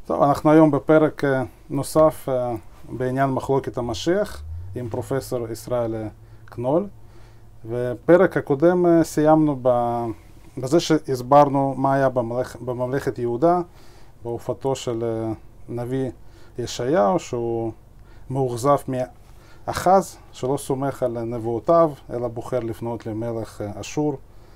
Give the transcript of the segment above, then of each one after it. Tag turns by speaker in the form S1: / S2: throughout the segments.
S1: טוב, אנחנו היום בפרק נוסף בעניין מחלוקת המשיח עם פרופסור ישראל קנול. בפרק הקודם סיימנו בזה שהסברנו מה היה בממלכת יהודה, בהופעתו של נביא ישעיהו, שהוא מאוכזב מאחז, שלא סומך על נבואותיו, אלא בוחר לפנות למלך אשור.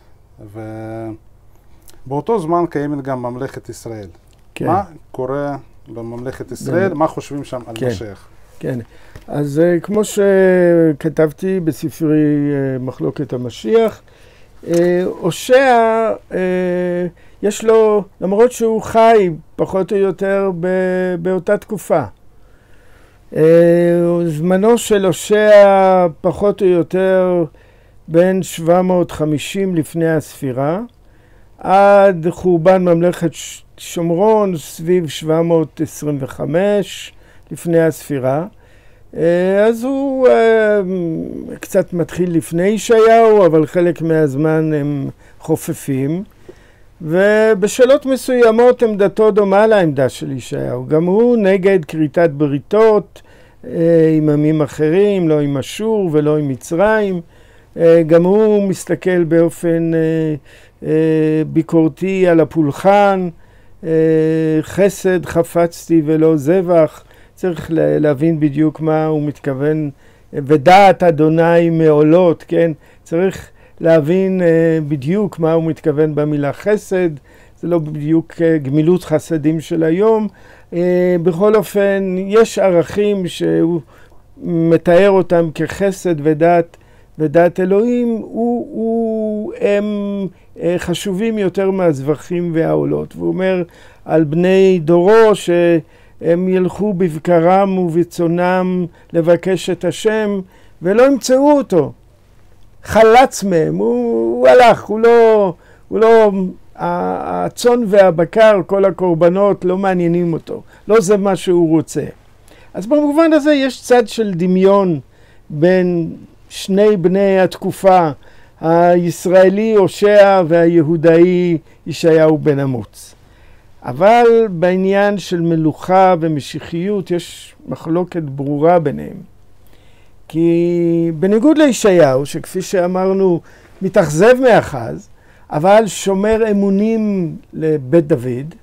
S1: ובאותו זמן קיימת גם ממלכת ישראל. כן. מה קורה בממלכת ישראל? מה חושבים שם על משיח?
S2: כן, אז כמו שכתבתי בספרי מחלוקת המשיח, הושע, יש לו, למרות שהוא חי פחות או יותר באותה תקופה, זמנו של הושע פחות או יותר בין 750 לפני הספירה, עד חורבן ממלכת שומרון סביב 725 לפני הספירה. אז הוא קצת מתחיל לפני ישעיהו, אבל חלק מהזמן הם חופפים. ובשאלות מסוימות עמדתו דומה לעמדה של ישעיהו. גם הוא נגד כריתת בריתות עם עמים אחרים, לא עם אשור ולא עם מצרים. גם הוא מסתכל באופן ביקורתי על הפולחן, חסד חפצתי ולא זבח. צריך להבין בדיוק מה הוא מתכוון, ודעת אדוני מעולות, כן? צריך להבין בדיוק מה הוא מתכוון במילה חסד, זה לא בדיוק גמילות חסדים של היום. בכל אופן, יש ערכים שהוא מתאר אותם כחסד ודעת אלוהים, הם חשובים יותר מהזבחים והעולות. והוא אומר על בני דורו שהם ילכו בבקרם ובצונם לבקש את השם ולא ימצאו אותו. חלץ מהם, הוא הלך, הוא לא, הצאן והבקר, כל הקורבנות לא מעניינים אותו. לא זה מה שהוא רוצה. אז במובן הזה יש צד של דמיון בין שני בני התקופה, הישראלי הושע והיהודאי ישעיהו בן אמוץ. אבל בעניין של מלוכה ומשיחיות יש מחלוקת ברורה ביניהם. כי בניגוד לישעיהו, שכפי שאמרנו מתאכזב מאחז, אבל שומר אמונים לבית דוד,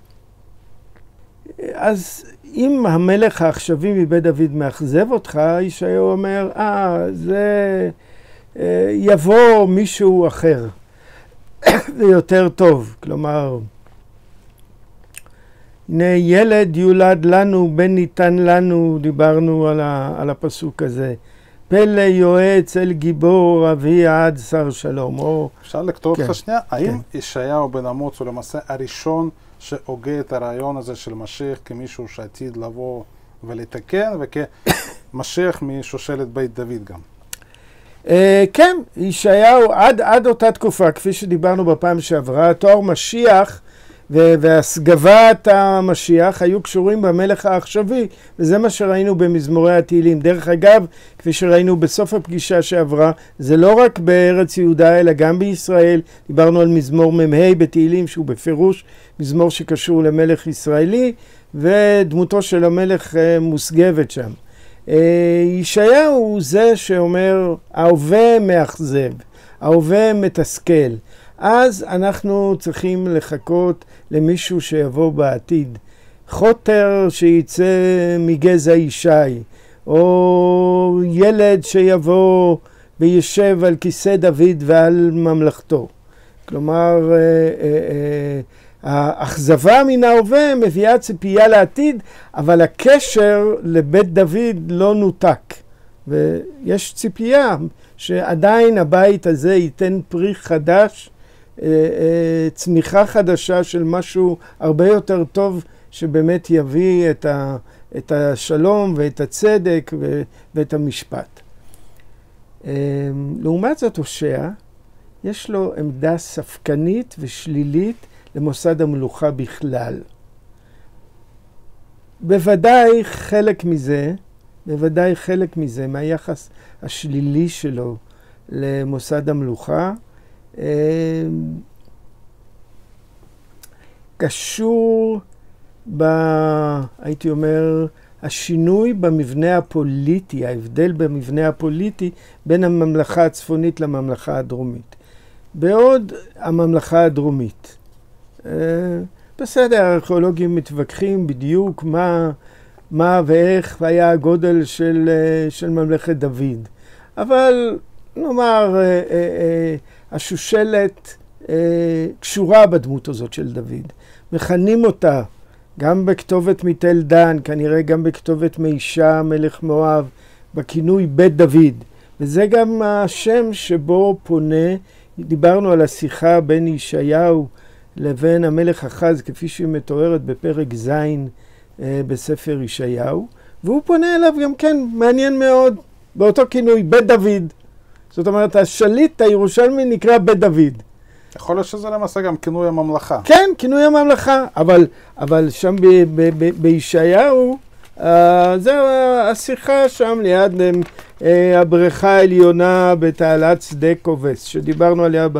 S2: אז אם המלך העכשווי מבית דוד מאכזב אותך, ישעיהו אומר, זה יבוא מישהו אחר, זה יותר טוב. כלומר, הנה ילד יולד לנו, בן ניתן לנו, דיברנו על הפסוק הזה. פלא יועץ אל גיבור אבי עד שר שלום.
S1: אפשר לקטור אותך שנייה? האם ישעיהו בן אמוץ הוא למעשה הראשון שהוגה את הרעיון הזה של משיח כמישהו שעתיד לבוא ולתקן, וכמשיח משושלת בית דוד גם?
S2: כן, ישעיהו עד אותה תקופה, כפי שדיברנו בפעם שעברה, תואר משיח והסגבת המשיח היו קשורים במלך העכשווי, וזה מה שראינו במזמורי התהילים. דרך אגב, כפי שראינו בסוף הפגישה שעברה, זה לא רק בארץ יהודה אלא גם בישראל. דיברנו על מזמור מ"ה בתהילים, שהוא בפירוש מזמור שקשור למלך ישראלי, ודמותו של המלך מוסגבת שם. ישעיהו הוא זה שאומר, ההווה מאכזב, ההווה מתסכל. אז אנחנו צריכים לחכות למישהו שיבוא בעתיד. חוטר שיצא מגזע ישי, או ילד שיבוא וישב על כיסא דוד ועל ממלכתו. כלומר, האכזבה מן ההווה מביאה ציפייה לעתיד, אבל הקשר לבית דוד לא נותק. ויש ציפייה שעדיין הבית הזה ייתן פרי חדש, צמיחה חדשה של משהו הרבה יותר טוב, שבאמת יביא את השלום ואת הצדק ואת המשפט. לעומת זאת הושע, יש לו עמדה ספקנית ושלילית למוסד המלוכה בכלל. בוודאי חלק מזה מהיחס השלילי שלו למוסד המלוכה, קשור הייתי אומר, השינוי במבנה הפוליטי, ההבדל במבנה הפוליטי בין הממלכה הצפונית לממלכה הדרומית. בעוד הממלכה הדרומית, בסדר, הארכיאולוגים מתווכחים בדיוק מה ואיך היה הגודל של ממלכת דוד. אבל נאמר, השושלת קשורה בדמות הזאת של דוד. מכנים אותה גם בכתובת מתל דן, כנראה גם בכתובת מישה מלך מואב, בכינוי בית דוד. וזה גם השם שבו פונה, דיברנו על השיחה בין ישעיהו לבין המלך אחז, כפי שהיא מתוארת בפרק ז' בספר ישעיהו, והוא פונה אליו גם כן, מעניין מאוד, באותו כינוי, בית דוד. זאת אומרת, השליט הירושלמי נקרא בית דוד.
S1: יכול להיות שזה למעשה גם כינוי הממלכה.
S2: כן, כינוי הממלכה, אבל שם בישעיהו, זהו השיחה שם ליד הבריכה העליונה בתעלת שדה כובס, שדיברנו עליה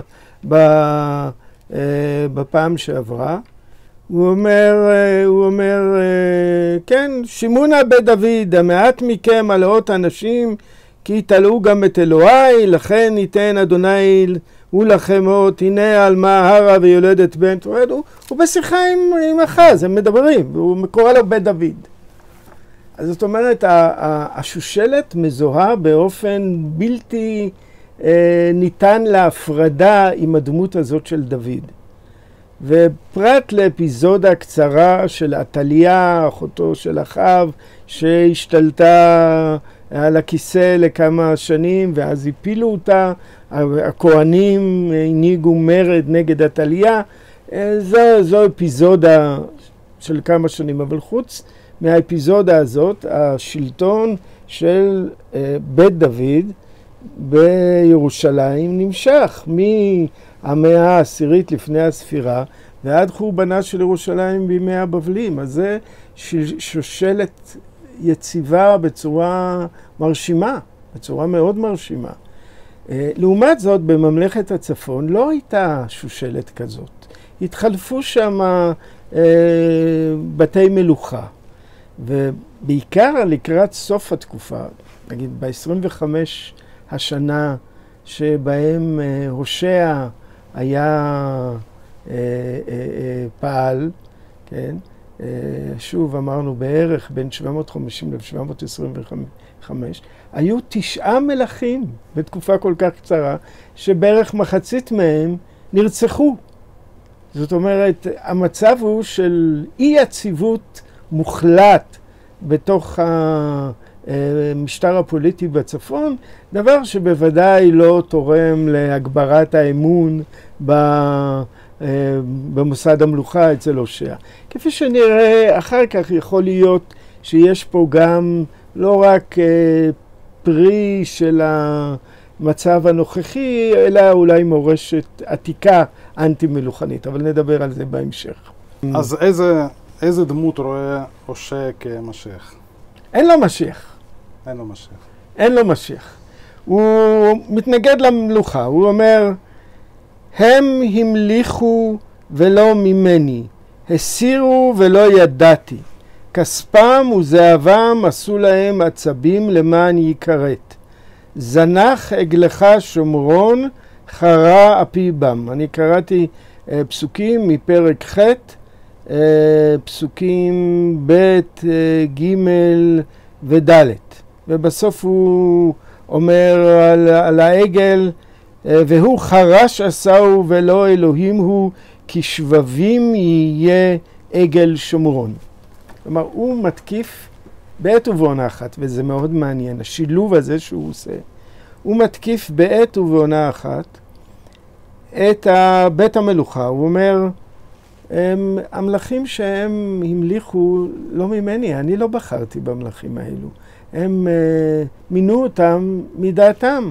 S2: בפעם שעברה. הוא אומר, כן, שימונה בית דוד, המעט מכם הלאות אנשים, כי יתעלו גם את אלוהי, לכן ייתן אדוני הוא לכם אות, הנה על מה הרה ויולדת בן. הוא בשיחה עם אחז, הם מדברים, והוא קורא לו בית דוד. אז זאת אומרת, השושלת מזוהה באופן בלתי ניתן להפרדה עם הדמות הזאת של דוד. ופרט לאפיזודה קצרה של עתליה, אחותו של אחאב, שהשתלטה על הכיסא לכמה שנים, ואז הפילו אותה, הכהנים הנהיגו מרד נגד עתליה, זו אפיזודה של כמה שנים, אבל חוץ מהאפיזודה הזאת, השלטון של בית דוד בירושלים נמשך מהמאה העשירית לפני הספירה ועד חורבנה של ירושלים בימי הבבלים. אז זה שושלת יציבה בצורה מרשימה, בצורה מאוד מרשימה. לעומת זאת, בממלכת הצפון לא הייתה שושלת כזאת. התחלפו שם בתי מלוכה, ובעיקר לקראת סוף התקופה, נגיד ב-25 השנה שבהם הושע היה פעל, כן? שוב אמרנו בערך בין 750 ל-725, היו 9 מלכים בתקופה כל כך קצרה, שבערך מחצית מהם נרצחו. זאת אומרת, המצב הוא של אי יציבות מוחלט בתוך המשטר הפוליטי בצפון, דבר שבוודאי לא תורם להגברת האמון במוסד המלוכה אצל הושע. כפי שנראה, אחר כך יכול להיות שיש פה גם לא רק פרי של המצב הנוכחי, אלא אולי מורשת עתיקה אנטי-מלוכנית, אבל נדבר על זה בהמשך.
S1: אז איזה דמות רואה הושע כמשיח?
S2: אין לו משיח.
S1: אין לו משיח.
S2: אין לו משיח. הוא מתנגד למלוכה, הוא אומר, הם המליכו ולא ממני, הסירו ולא ידעתי, כספם וזהבם עשו להם עצבים למען יכרת. זנח עגלך שומרון, חרה אפי בם. אני קראתי פסוקים מפרק ח', פסוקים ב', ג' וד', ובסוף הוא אומר על העגל, והוא חרש עשהו ולא אלוהים הוא, כי שבבים יהיה עגל שומרון. כלומר, הוא מתקיף בעת ובעונה אחת, וזה מאוד מעניין, השילוב הזה שהוא עושה. הוא מתקיף בעת ובעונה אחת את בית המלוכה. הוא אומר, המלכים שהם המליכו לא ממני, אני לא בחרתי במלכים האלו. הם מינו אותם מדעתם.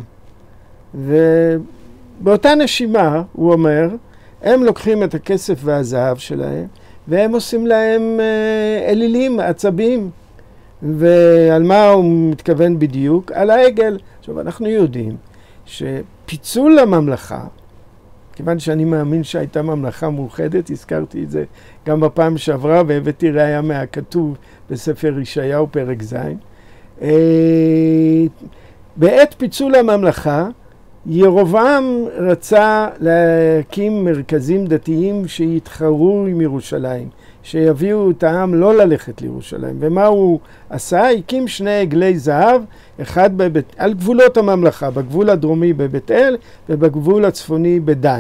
S2: ובאותה נשימה, הוא אומר, הם לוקחים את הכסף והזהב שלהם, והם עושים להם אלילים, עצבים. ועל מה הוא מתכוון בדיוק? על העגל. עכשיו, אנחנו יודעים שפיצול הממלכה, כיוון שאני מאמין שהייתה ממלכה מאוחדת, הזכרתי את זה גם בפעם שעברה, והבאתי ראיה מהכתוב בספר ישעיהו פרק ז'. בעת פיצול הממלכה, ירובעם רצה להקים מרכזים דתיים שיתחרו עם ירושלים, שיביאו את העם לא ללכת לירושלים. ומה הוא עשה? הקים 2 עגלי זהב, אחד על גבולות הממלכה, בגבול הדרומי בבית אל ובגבול הצפוני בדן.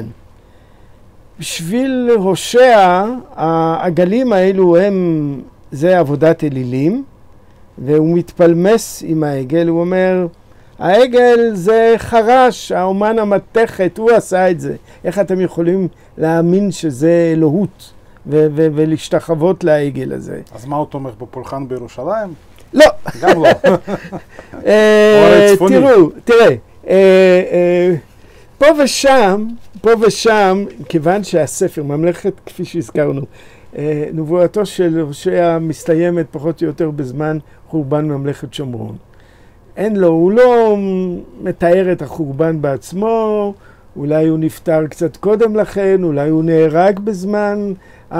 S2: בשביל הושע, העגלים האלו זה עבודת אלילים, והוא מתפלמס עם העגל, הוא אומר, העגל זה חרש, האומן המתכת, הוא עשה את זה. איך אתם יכולים להאמין שזה אלוהות ולהשתחוות לעגל הזה?
S1: אז מה הוא תומך בפולחן בירושלים?
S2: לא.
S1: גם לא.
S2: תראה, פה ושם, כיוון שהספר, ממלכת, כפי שהזכרנו, נבואתו של הושע מסתיימת פחות או יותר בזמן חורבן ממלכת שומרון. הוא לא מתאר את החורבן בעצמו, אולי הוא נפטר קצת קודם לכן, אולי הוא נהרג בזמן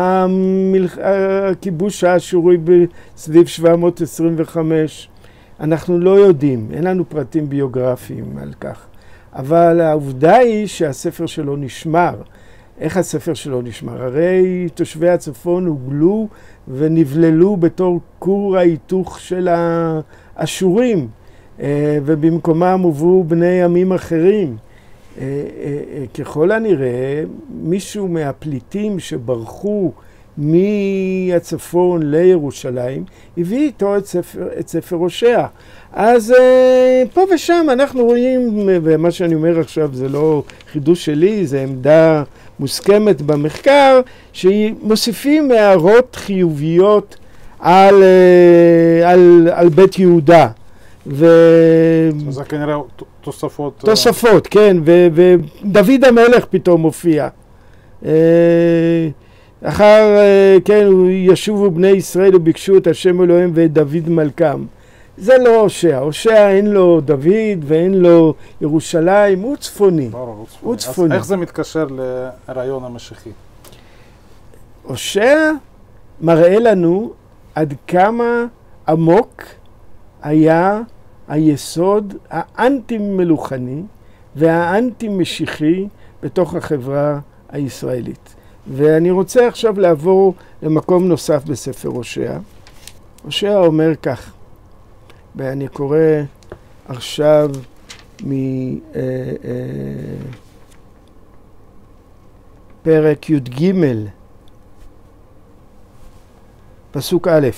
S2: הכיבוש האשורי בסביב 725. אנחנו לא יודעים, אין לנו פרטים ביוגרפיים על כך. אבל העובדה היא שהספר שלו נשמר. איך הספר שלו נשמר? הרי תושבי הצפון הוגלו ונבללו בתור כור ההיתוך של האשורים, ובמקומם הובאו בני עמים אחרים. ככל הנראה, מישהו מהפליטים שברחו מהצפון לירושלים, הביא איתו את ספר הושע. אז פה ושם אנחנו רואים, ומה שאני אומר עכשיו זה לא חידוש שלי, זה עמדה מוסכמת במחקר, שמוסיפים הערות חיוביות על בית יהודה.
S1: זה כנראה תוספות.
S2: תוספות, כן, ודוד המלך פתאום מופיע. כן, ישובו בני ישראל וביקשו את השם אלוהים ואת דוד מלכם. זה לא הושע. הושע אין לו דוד ואין לו ירושלים, הוא צפוני. הוא צפוני.
S1: אז איך זה מתקשר לרעיון המשיחי?
S2: הושע מראה לנו עד כמה עמוק היה היסוד האנטי-מלוכני והאנטי-משיחי בתוך החברה הישראלית. ואני רוצה עכשיו לעבור למקום נוסף בספר הושע. הושע אומר כך, ואני קורא עכשיו מפרק י"ג, פסוק א',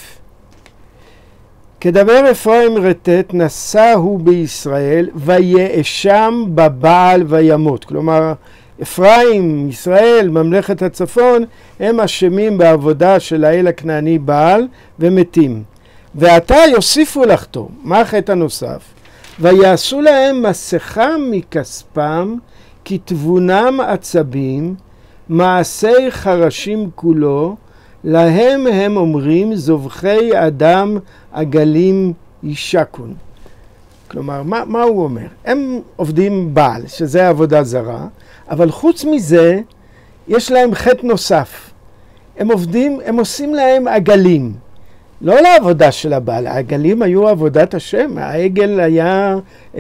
S2: כדבר אפרים רטט נשא הוא בישראל ויאשם בבעל וימות. כלומר, אפרים, ישראל, ממלכת הצפון, הם אשמים בעבודה של האל הכנעני בעל ומתים. ועתה יוסיפו לחתום. מה החטא הנוסף? ויעשו להם מסכה מכספם, כתבונם עצבים, מעשי חרשים כולו, להם הם אומרים זובחי אדם עגלים ישקון. כלומר, מה הוא אומר? הם עובדים בעל, שזה עבודה זרה, אבל חוץ מזה, יש להם חטא נוסף. הם עושים להם עגלים. לא לעבודה של הבעל, העגלים היו עבודת השם, העגל היה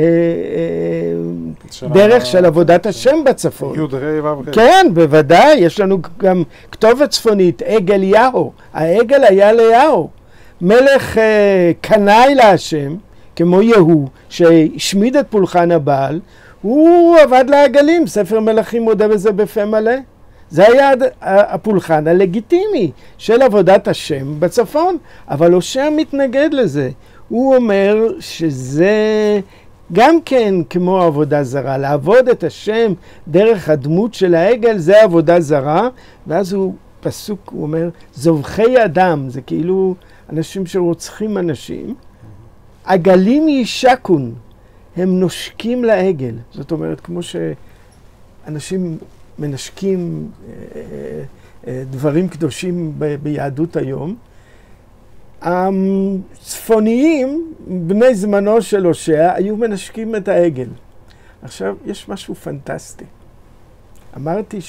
S2: דרך של עבודת השם בצפון. כן, בוודאי, יש לנו גם כתובת צפונית, עגל יהו, העגל היה ליהו. מלך קנאי להשם, כמו יהוא, שהשמיד את פולחן הבעל, הוא עבד לעגלים, ספר מלכים מודה בזה בפה מלא. זה היה הפולחן הלגיטימי של עבודת השם בצפון, אבל הושע מתנגד לזה. הוא אומר שזה גם כן כמו עבודה זרה, לעבוד את השם דרך הדמות של העגל זה עבודה זרה, ואז הוא פסוק, הוא אומר, זובחי אדם, זה כאילו אנשים שרוצחים אנשים, עגלים ישקון, הם נושקים לעגל. זאת אומרת, כמו שאנשים מנשקים דברים קדושים ביהדות היום, הצפוניים, בני זמנו של הושע, היו מנשקים את העגל. עכשיו, יש משהו פנטסטי. אמרתי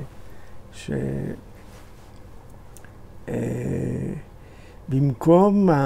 S2: במקום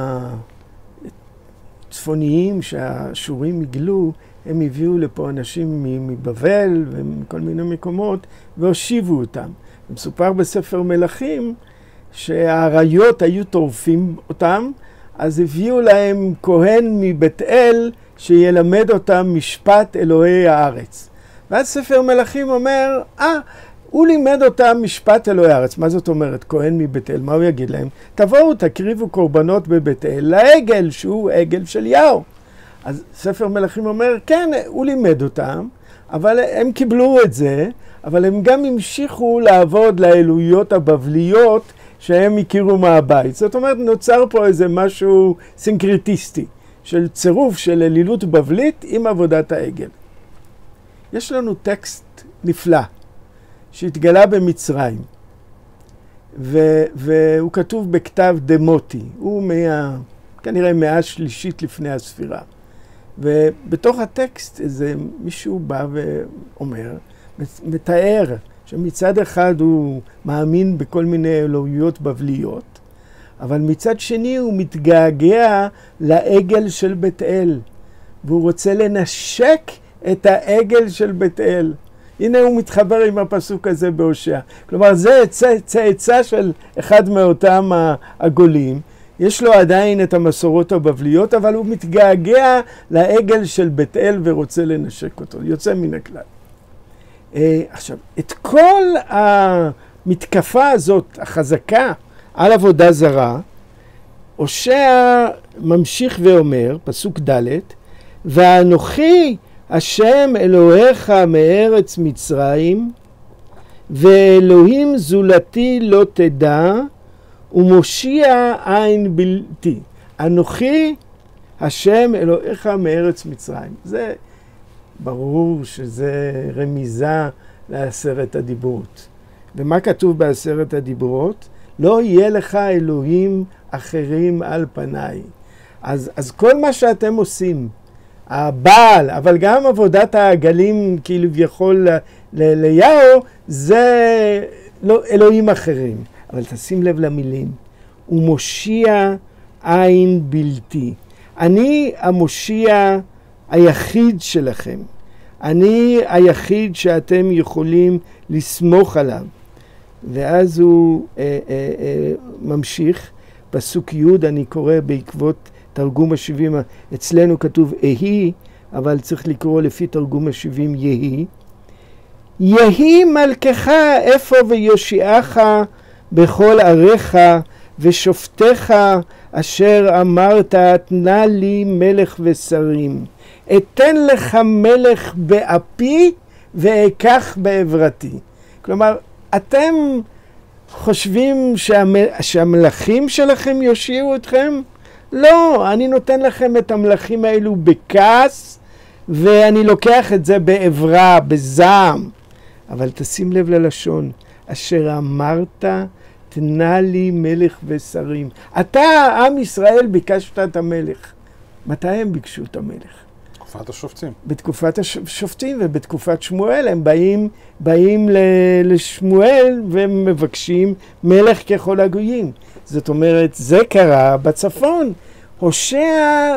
S2: הצפוניים שהאשורים הגלו, הם הביאו לפה אנשים מבבל ומכל מיני מקומות והושיבו אותם. מסופר בספר מלכים שהאריות היו טורפים אותם, אז הביאו להם כהן מבית אל שילמד אותם משפט אלוהי הארץ. ואז ספר מלכים אומר, הוא לימד אותם משפט אלוהי הארץ. מה זאת אומרת? כהן מבית אל, מה הוא יגיד להם? תבואו, תקריבו קורבנות בבית אל לעגל, שהוא עגל של יהו. אז ספר מלכים אומר, כן, הוא לימד אותם, אבל הם קיבלו את זה, אבל הם גם המשיכו לעבוד לאלוהיות הבבליות שהם הכירו מהבית. זאת אומרת, נוצר פה איזה משהו סינקרטיסטי, של צירוף של אלילות בבלית עם עבודת העגל. יש לנו טקסט נפלא, שהתגלה במצרים, והוא כתוב בכתב דמוטי, הוא כנראה מאה השלישית לפני הספירה. ובתוך הטקסט איזה מישהו בא ואומר, מתאר שמצד אחד הוא מאמין בכל מיני אלוהיות בבליות, אבל מצד שני הוא מתגעגע לעגל של בית אל, והוא רוצה לנשק את העגל של בית אל. הנה הוא מתחבר עם הפסוק הזה בהושע. כלומר, זה צאצא של אחד מאותם הגולים. יש לו עדיין את המסורות הבבליות, אבל הוא מתגעגע לעגל של בית אל ורוצה לנשק אותו. יוצא מן הכלל. עכשיו, את כל המתקפה הזאת, החזקה, על עבודה זרה, הושע ממשיך ואומר, פסוק ד', ואנוכי השם אלוהיך מארץ מצרים, ואלוהים זולתי לא תדע, ומושיע עין בלתי. אנוכי השם אלוהיך מארץ מצרים. זה ברור שזה רמיזה לעשרת הדיברות. ומה כתוב בעשרת הדיברות? לא יהיה לך אלוהים אחרים על פניי. אז כל מה שאתם עושים, הבעל, אבל גם עבודת העגלים כאילו יכול ליהו, זה לא אלוהים אחרים. אבל תשים לב למילים. הוא מושיע עין בלתי. אני המושיע היחיד שלכם. אני היחיד שאתם יכולים לסמוך עליו. ואז הוא ממשיך, פסוק י' אני קורא בעקבות תרגום ה-70, אצלנו כתוב אהי, אבל צריך לקרוא לפי תרגום ה-70 יהי. יהי מלכך איפה ויושיעך בכל עריך ושופטיך אשר אמרת תנה לי מלך ושרים. אתן לך מלך באפי ואקח בעברתי. כלומר, אתם חושבים שהמלכים שלכם יושיעו אתכם? לא, אני נותן לכם את המלכים האלו בכעס, ואני לוקח את זה בעברה, בזעם. אבל תשים לב ללשון, אשר אמרת תנה לי מלך ושרים. אתה, עם ישראל, ביקשת את המלך. מתי הם ביקשו את המלך?
S1: בתקופת השופטים.
S2: בתקופת השופטים ובתקופת שמואל הם באים לשמואל ומבקשים מלך ככל הגויים. זאת אומרת, זה קרה בצפון. הושע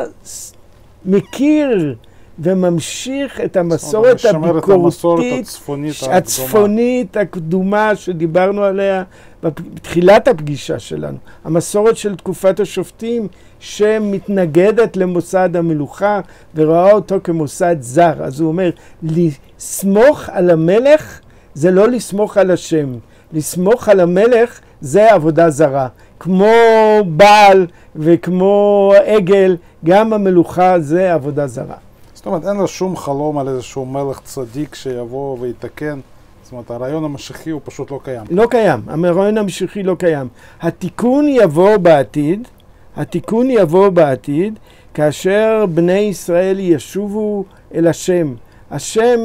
S2: מכיר וממשיך את המסורת הביקורתית, הצפונית הקדומה שדיברנו עליה בתחילת הפגישה שלנו. המסורת של תקופת השופטים שמתנגדת למוסד המלוכה וראה אותו כמוסד זר. אז הוא אומר, לסמוך על המלך זה לא לסמוך על השם. לסמוך על המלך זה עבודה זרה. כמו בעל וכמו עגל, גם המלוכה זה עבודה זרה.
S1: זאת אומרת, אין לו שום חלום על איזשהו מלך צדיק שיבוא ויתקן. זאת אומרת, הרעיון המשיחי הוא פשוט לא קיים.
S2: לא קיים. הרעיון המשיחי לא קיים. התיקון יבוא בעתיד, כאשר בני ישראל ישובו אל השם. השם,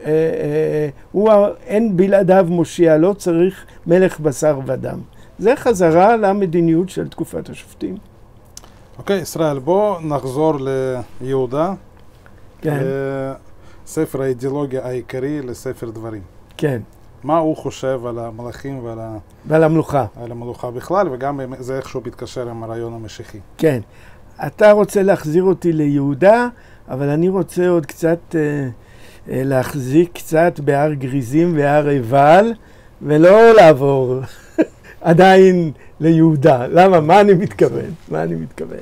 S2: אין בלעדיו מושיע, לא צריך מלך בשר ודם. זה חזרה למדיניות של תקופת השופטים.
S1: אוקיי, ישראל, בוא נחזור ליהודה.
S2: כן.
S1: לספר האידיאולוגיה העיקרי, לספר דברים.
S2: כן.
S1: מה הוא חושב על המלאכים
S2: ועל המלוכה.
S1: על המלוכה בכלל, וגם זה איכשהו מתקשר עם הרעיון המשיחי.
S2: כן. אתה רוצה להחזיר אותי ליהודה, אבל אני רוצה עוד קצת להחזיק קצת בהר גריזים והר עיבל, ולא לעבור עדיין ליהודה. למה? מה אני מתכוון? מה אני מתכוון?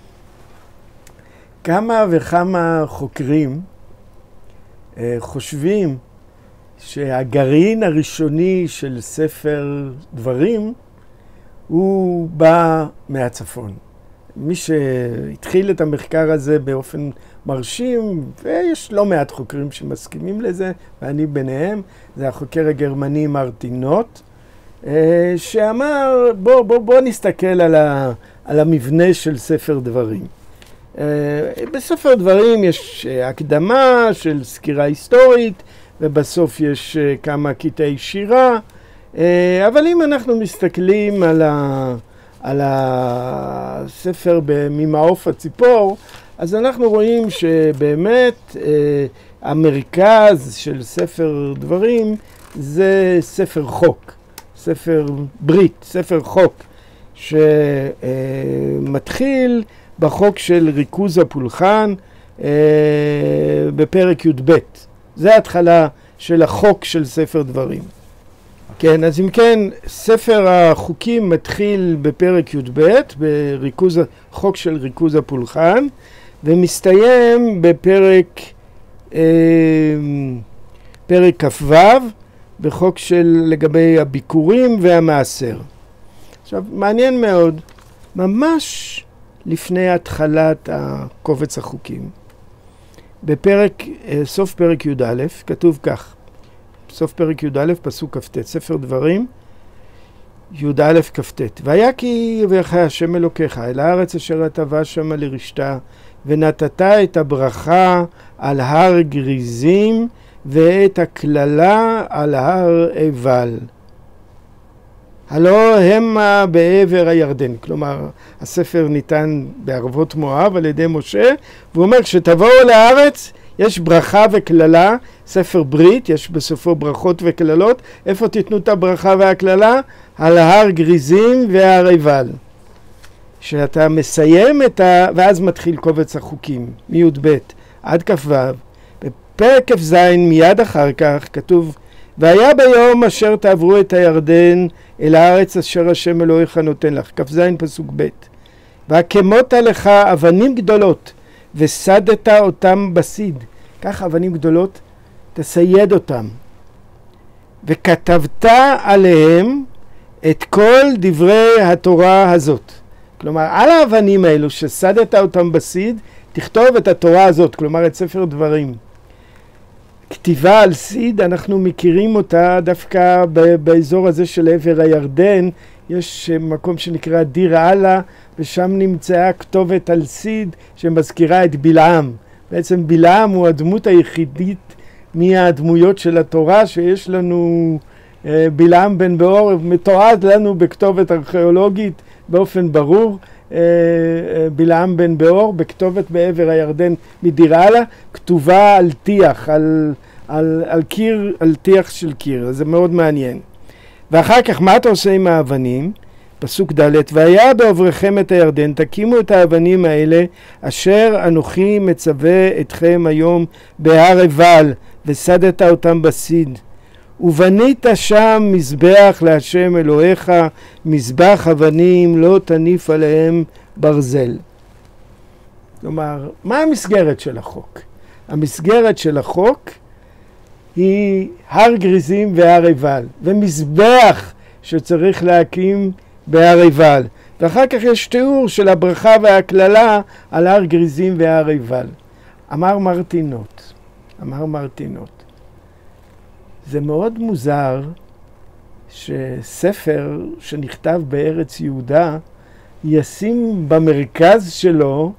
S2: כמה וכמה חוקרים חושבים שהגרעין הראשוני של ספר דברים הוא בא מהצפון. מי שהתחיל את המחקר הזה באופן מרשים, ויש לא מעט חוקרים שמסכימים לזה, ואני ביניהם, זה החוקר הגרמני מרטין נוט, שאמר בוא נסתכל על המבנה של ספר דברים. בספר דברים יש הקדמה של סקירה היסטורית, ובסוף יש כמה קטעי שירה, אבל אם אנחנו מסתכלים על הספר ממעוף הציפור, אז אנחנו רואים שבאמת המרכז של ספר דברים זה ספר חוק, ספר ברית, ספר חוק, שמתחיל בחוק של ריכוז הפולחן בפרק י"ב. זה ההתחלה של החוק של ספר דברים. כן, אז אם כן, ספר החוקים מתחיל בפרק י"ב, בחוק של ריכוז הפולחן, ומסתיים בפרק כ"ו, בחוק של לגבי הביקורים והמעשר. עכשיו, מעניין מאוד, ממש לפני התחלת הקובץ החוקים, סוף פרק י"א, כתוב כך, סוף פרק י"א, פסוק כ"ט, ספר דברים, י"א כ"ט. והיה כי יביאך השם אלוקיך אל הארץ אשר אתה בא שמה לרשתה, ונתת את הברכה על הר גריזים, ואת הקללה על הר עיבל. הלא המה בעבר הירדן. כלומר, הספר ניתן בערבות מואב על ידי משה, והוא אומר, כשתבואו לארץ, יש ברכה וקללה, ספר ברית, יש בסופו ברכות וקללות. איפה תיתנו את הברכה והקללה? על ההר גריזים והר עיבל. שאתה מסיים ואז מתחיל קובץ החוקים, מי"ב עד כ"ו. בפרק כ"ז מיד אחר כך כתוב, והיה ביום אשר תעברו את הירדן אל הארץ אשר השם אלוהיך נותן לך. כ"ז פסוק ב'. והקמות לך אבנים גדולות, וסדת אותם בסיד. כך אבנים גדולות, תסייד אותם. וכתבת עליהם את כל דברי התורה הזאת. כלומר, על האבנים האלו שסדת אותם בסיד, תכתוב את התורה הזאת, כלומר את ספר דברים. כתיבה על סיד, אנחנו מכירים אותה דווקא באזור הזה של עבר הירדן. יש מקום שנקרא דיר אללה, ושם נמצאה כתובת על סיד שמזכירה את בלעם. בעצם בלעם הוא הדמות היחידית מהדמויות של התורה, שיש לנו בלעם בן באור, מתועד לנו בכתובת ארכיאולוגית באופן ברור, בלעם בן באור, בכתובת בעבר הירדן מדיר אללה, כתובה על טיח, על קיר, על טיח של קיר. זה מאוד מעניין. ואחר כך, מה אתה עושה עם האבנים? פסוק ד', והיה בעוברכם את הירדן, תקימו את האבנים האלה, אשר אנוכי מצווה אתכם היום בהר עיבל, וסדת אותם בסיד. ובנית שם מזבח להשם אלוהיך, מזבח אבנים, לא תניף עליהם ברזל. כלומר, מה המסגרת של החוק? המסגרת של החוק היא הר גריזים והר עיבל, ומזבח שצריך להקים בהר עיבל. ואחר כך יש תיאור של הברכה והקללה על הר גריזים והר עיבל. אמר מרטין נוט, זה מאוד מוזר שספר שנכתב בארץ יהודה ישים במרכז שלו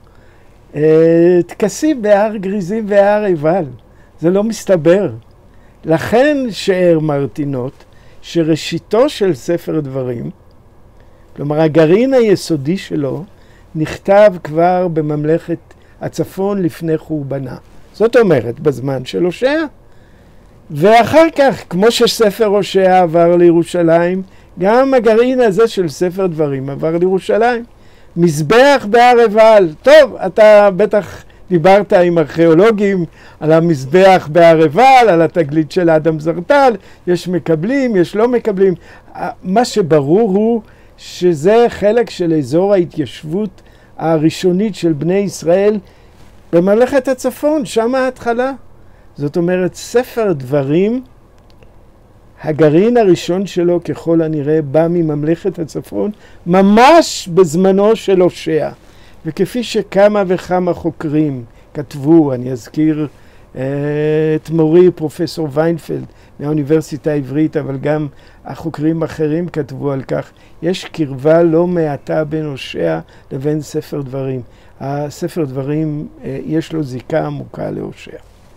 S2: טקסים בהר גריזים והר עיבל. זה לא מסתבר. לכן שאר מרטין נוט שראשיתו של ספר דברים, כלומר הגרעין היסודי שלו, נכתב כבר בממלכת הצפון לפני חורבנה. זאת אומרת, בזמן של הושע. ואחר כך, כמו שספר הושע עבר לירושלים, גם הגרעין הזה של ספר דברים עבר לירושלים. מזבח בהר עיבל. טוב, אתה בטח דיברת עם ארכיאולוגים על המזבח בהר עיבל, על התגלית של אדם זרטל, יש מקבלים, יש לא מקבלים. מה שברור הוא שזה חלק של אזור ההתיישבות הראשונית של בני ישראל בממלכת הצפון, שם ההתחלה. זאת אומרת, ספר דברים, הגרעין הראשון שלו ככל הנראה בא מממלכת הצפון, ממש בזמנו של הושע. וכפי שכמה וכמה חוקרים כתבו, אני אזכיר את מורי פרופסור ויינפלד מהאוניברסיטה העברית, אבל גם החוקרים האחרים כתבו על כך, יש קרבה לא מעטה בין הושע לבין ספר דברים. הספר דברים יש לו זיקה עמוקה להושע.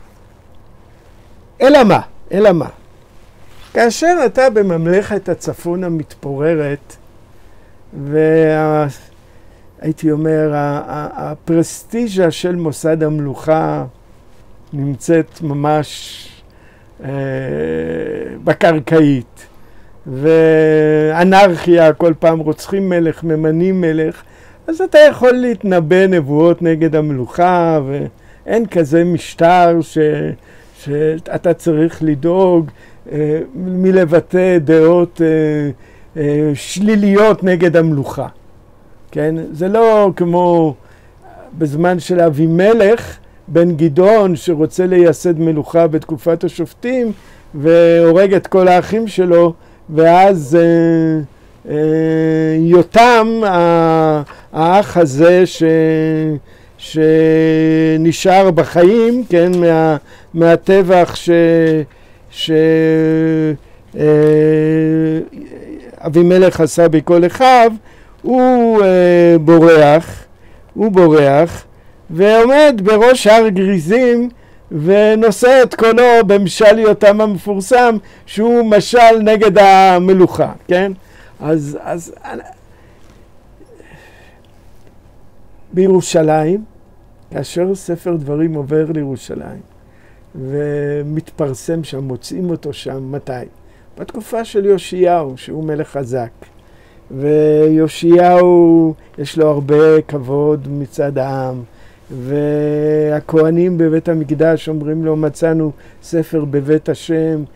S2: אלא מה? כאשר אתה בממלכת הצפון המתפוררת, והייתי אומר, הפרסטיג'ה של מוסד המלוכה נמצאת ממש בקרקעית, ואנרכיה, כל פעם רוצחים מלך, ממנים מלך, אז אתה יכול להתנבא נבואות נגד המלוכה, ואין כזה משטר שאתה צריך לדאוג מלבטא דעות שליליות נגד המלוכה. כן? זה לא כמו בזמן של אבימלך בן גדעון שרוצה לייסד מלוכה בתקופת השופטים והורג את כל האחים שלו, ואז יותם, האח הזה שנשאר בחיים, כן, מהטבח אבימלך עשה בכל אחיו, הוא בורח ועומד בראש הר גריזים ונושא את קולו במשל יותם המפורסם, שהוא משל נגד המלוכה, כן? אז בירושלים, כאשר ספר דברים עובר לירושלים ומתפרסם שם, מוצאים אותו שם, מתי? בתקופה של יאשיהו, שהוא מלך חזק. ויאשיהו יש לו הרבה כבוד מצד העם, והכהנים בבית המקדש אומרים לו, מצאנו ספר בבית השם,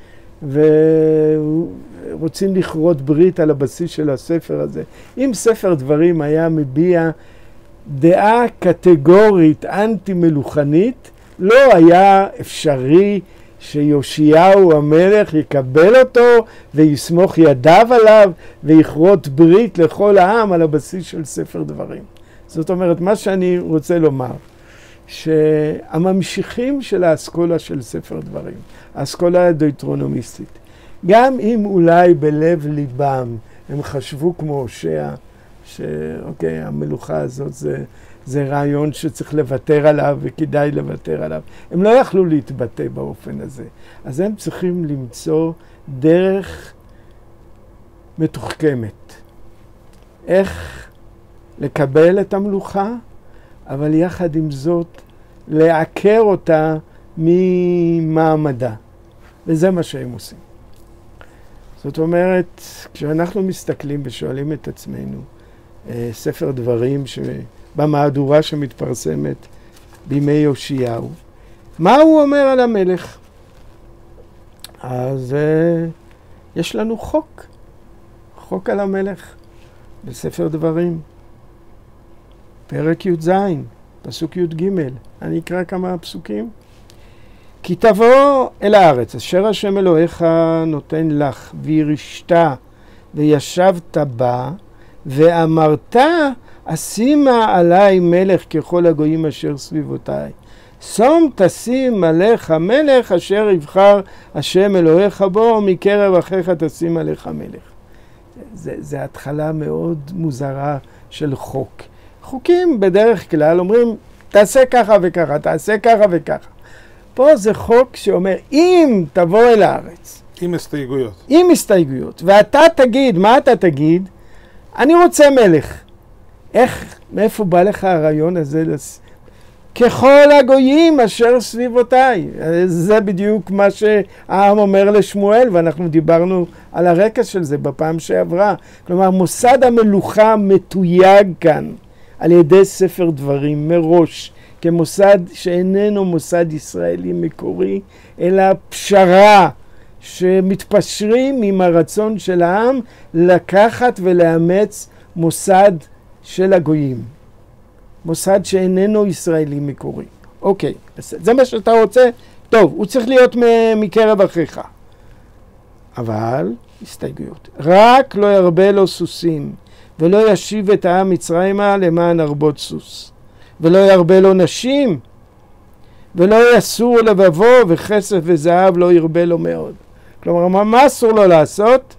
S2: ורוצים לכרות ברית על הבסיס של הספר הזה. אם ספר דברים היה מביע דעה קטגורית אנטי מלוכנית, לא היה אפשרי שיאשיהו המלך יקבל אותו ויסמוך ידיו עליו ויכרות ברית לכל העם על הבסיס של ספר דברים. זאת אומרת, מה שאני רוצה לומר, שהממשיכים של האסכולה של ספר דברים, האסכולה הדויטרונומיסטית, גם אם אולי בלב ליבם הם חשבו כמו הושע, שאוקיי, המלוכה הזאת זה רעיון שצריך לוותר עליו וכדאי לוותר עליו. הם לא יכלו להתבטא באופן הזה. אז הם צריכים למצוא דרך מתוחכמת. איך לקבל את המלוכה, אבל יחד עם זאת לעקר אותה ממעמדה. וזה מה שהם עושים. זאת אומרת, כשאנחנו מסתכלים ושואלים את עצמנו, ספר דברים במהדורה שמתפרסמת בימי יאשיהו, מה הוא אומר על המלך? אז יש לנו חוק על המלך בספר דברים, פרק י"ז, פסוק י"ג. אני אקרא כמה פסוקים. כי תבוא אל הארץ אשר השם אלוהיך נותן לך, וירשת וישבת בה, ואמרת אשימה עלי מלך ככל הגויים אשר סביבותיי. שום תשים עליך מלך אשר יבחר השם אלוהיך בו, מקרב אחיך תשים עליך מלך. זה התחלה מאוד מוזרה של חוק. חוקים בדרך כלל אומרים, תעשה ככה וככה, תעשה ככה וככה. פה זה חוק שאומר, אם תבוא אל הארץ.
S1: עם הסתייגויות.
S2: עם הסתייגויות. ואתה תגיד, מה אתה תגיד? אני רוצה מלך. מאיפה בא לך הרעיון הזה? ככל הגויים אשר סביבותיי. זה בדיוק מה שהעם אומר לשמואל, ואנחנו דיברנו על הרקע של זה בפעם שעברה. כלומר, מוסד המלוכה מתויג כאן על ידי ספר דברים מראש, כמוסד שאיננו מוסד ישראלי מקורי, אלא פשרה שמתפשרים עם הרצון של העם לקחת ולאמץ מוסד של הגויים. מוסד שאיננו ישראלי מקורי. אוקיי, זה מה שאתה רוצה? טוב, הוא צריך להיות מקרב אחיך. אבל, הסתייגויות. רק לא ירבה לו סוסים, ולא ישיב את העם מצרימה למען הרבות סוס. ולא ירבה לו נשים, ולא יסור לבבו, וכסף וזהב לא ירבה לו מאוד. כלומר, מה אסור לו לעשות?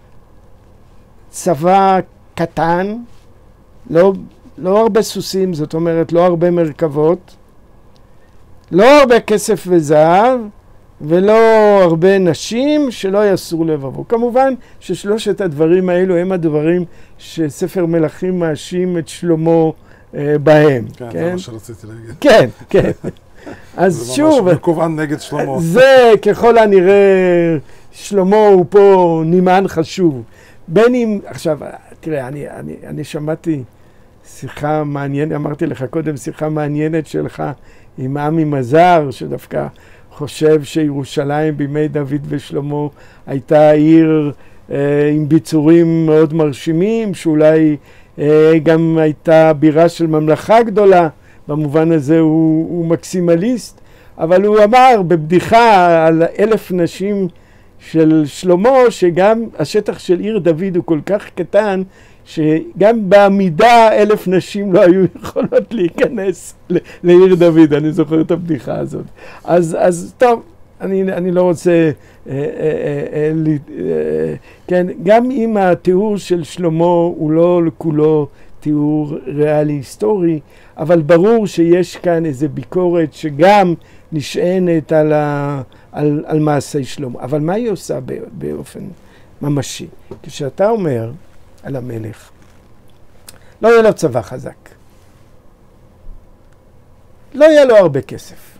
S2: צבא קטן, לא הרבה סוסים, זאת אומרת לא הרבה מרכבות, לא הרבה כסף וזהב, ולא הרבה נשים שלא יסור לבבו. כמובן ששלושת הדברים האלו הם הדברים שספר מלכים מאשים את שלמה בהם.
S1: כן, זה מה שרציתי להגיד.
S2: כן, כן. אז שוב,
S1: זה ממש מכוון נגד שלמה.
S2: זה ככל הנראה, שלמה הוא פה נמען חשוב. בין אם, עכשיו, תראה, אני שמעתי שיחה מעניינת, אמרתי לך קודם, שיחה מעניינת שלך עם עמי מזר, שדווקא חושב שירושלים בימי דוד ושלמה הייתה עיר עם ביצורים מאוד מרשימים, שאולי גם הייתה בירה של ממלכה גדולה, במובן הזה הוא מקסימליסט, אבל הוא אמר בבדיחה על 1,000 נשים של שלמה, שגם השטח של עיר דוד הוא כל כך קטן, שגם בעמידה 1,000 נשים לא היו יכולות להיכנס לעיר דוד. אני זוכר את הבדיחה הזאת. אז טוב, אני לא רוצה, כן, גם אם התיאור של שלמה הוא לא כולו תיאור ריאלי היסטורי, אבל ברור שיש כאן איזו ביקורת שגם נשענת על מעשי שלמה. אבל מה היא עושה באופן ממשי? כשאתה אומר על המלך, לא יהיה לו צבא חזק, לא יהיה לו הרבה כסף.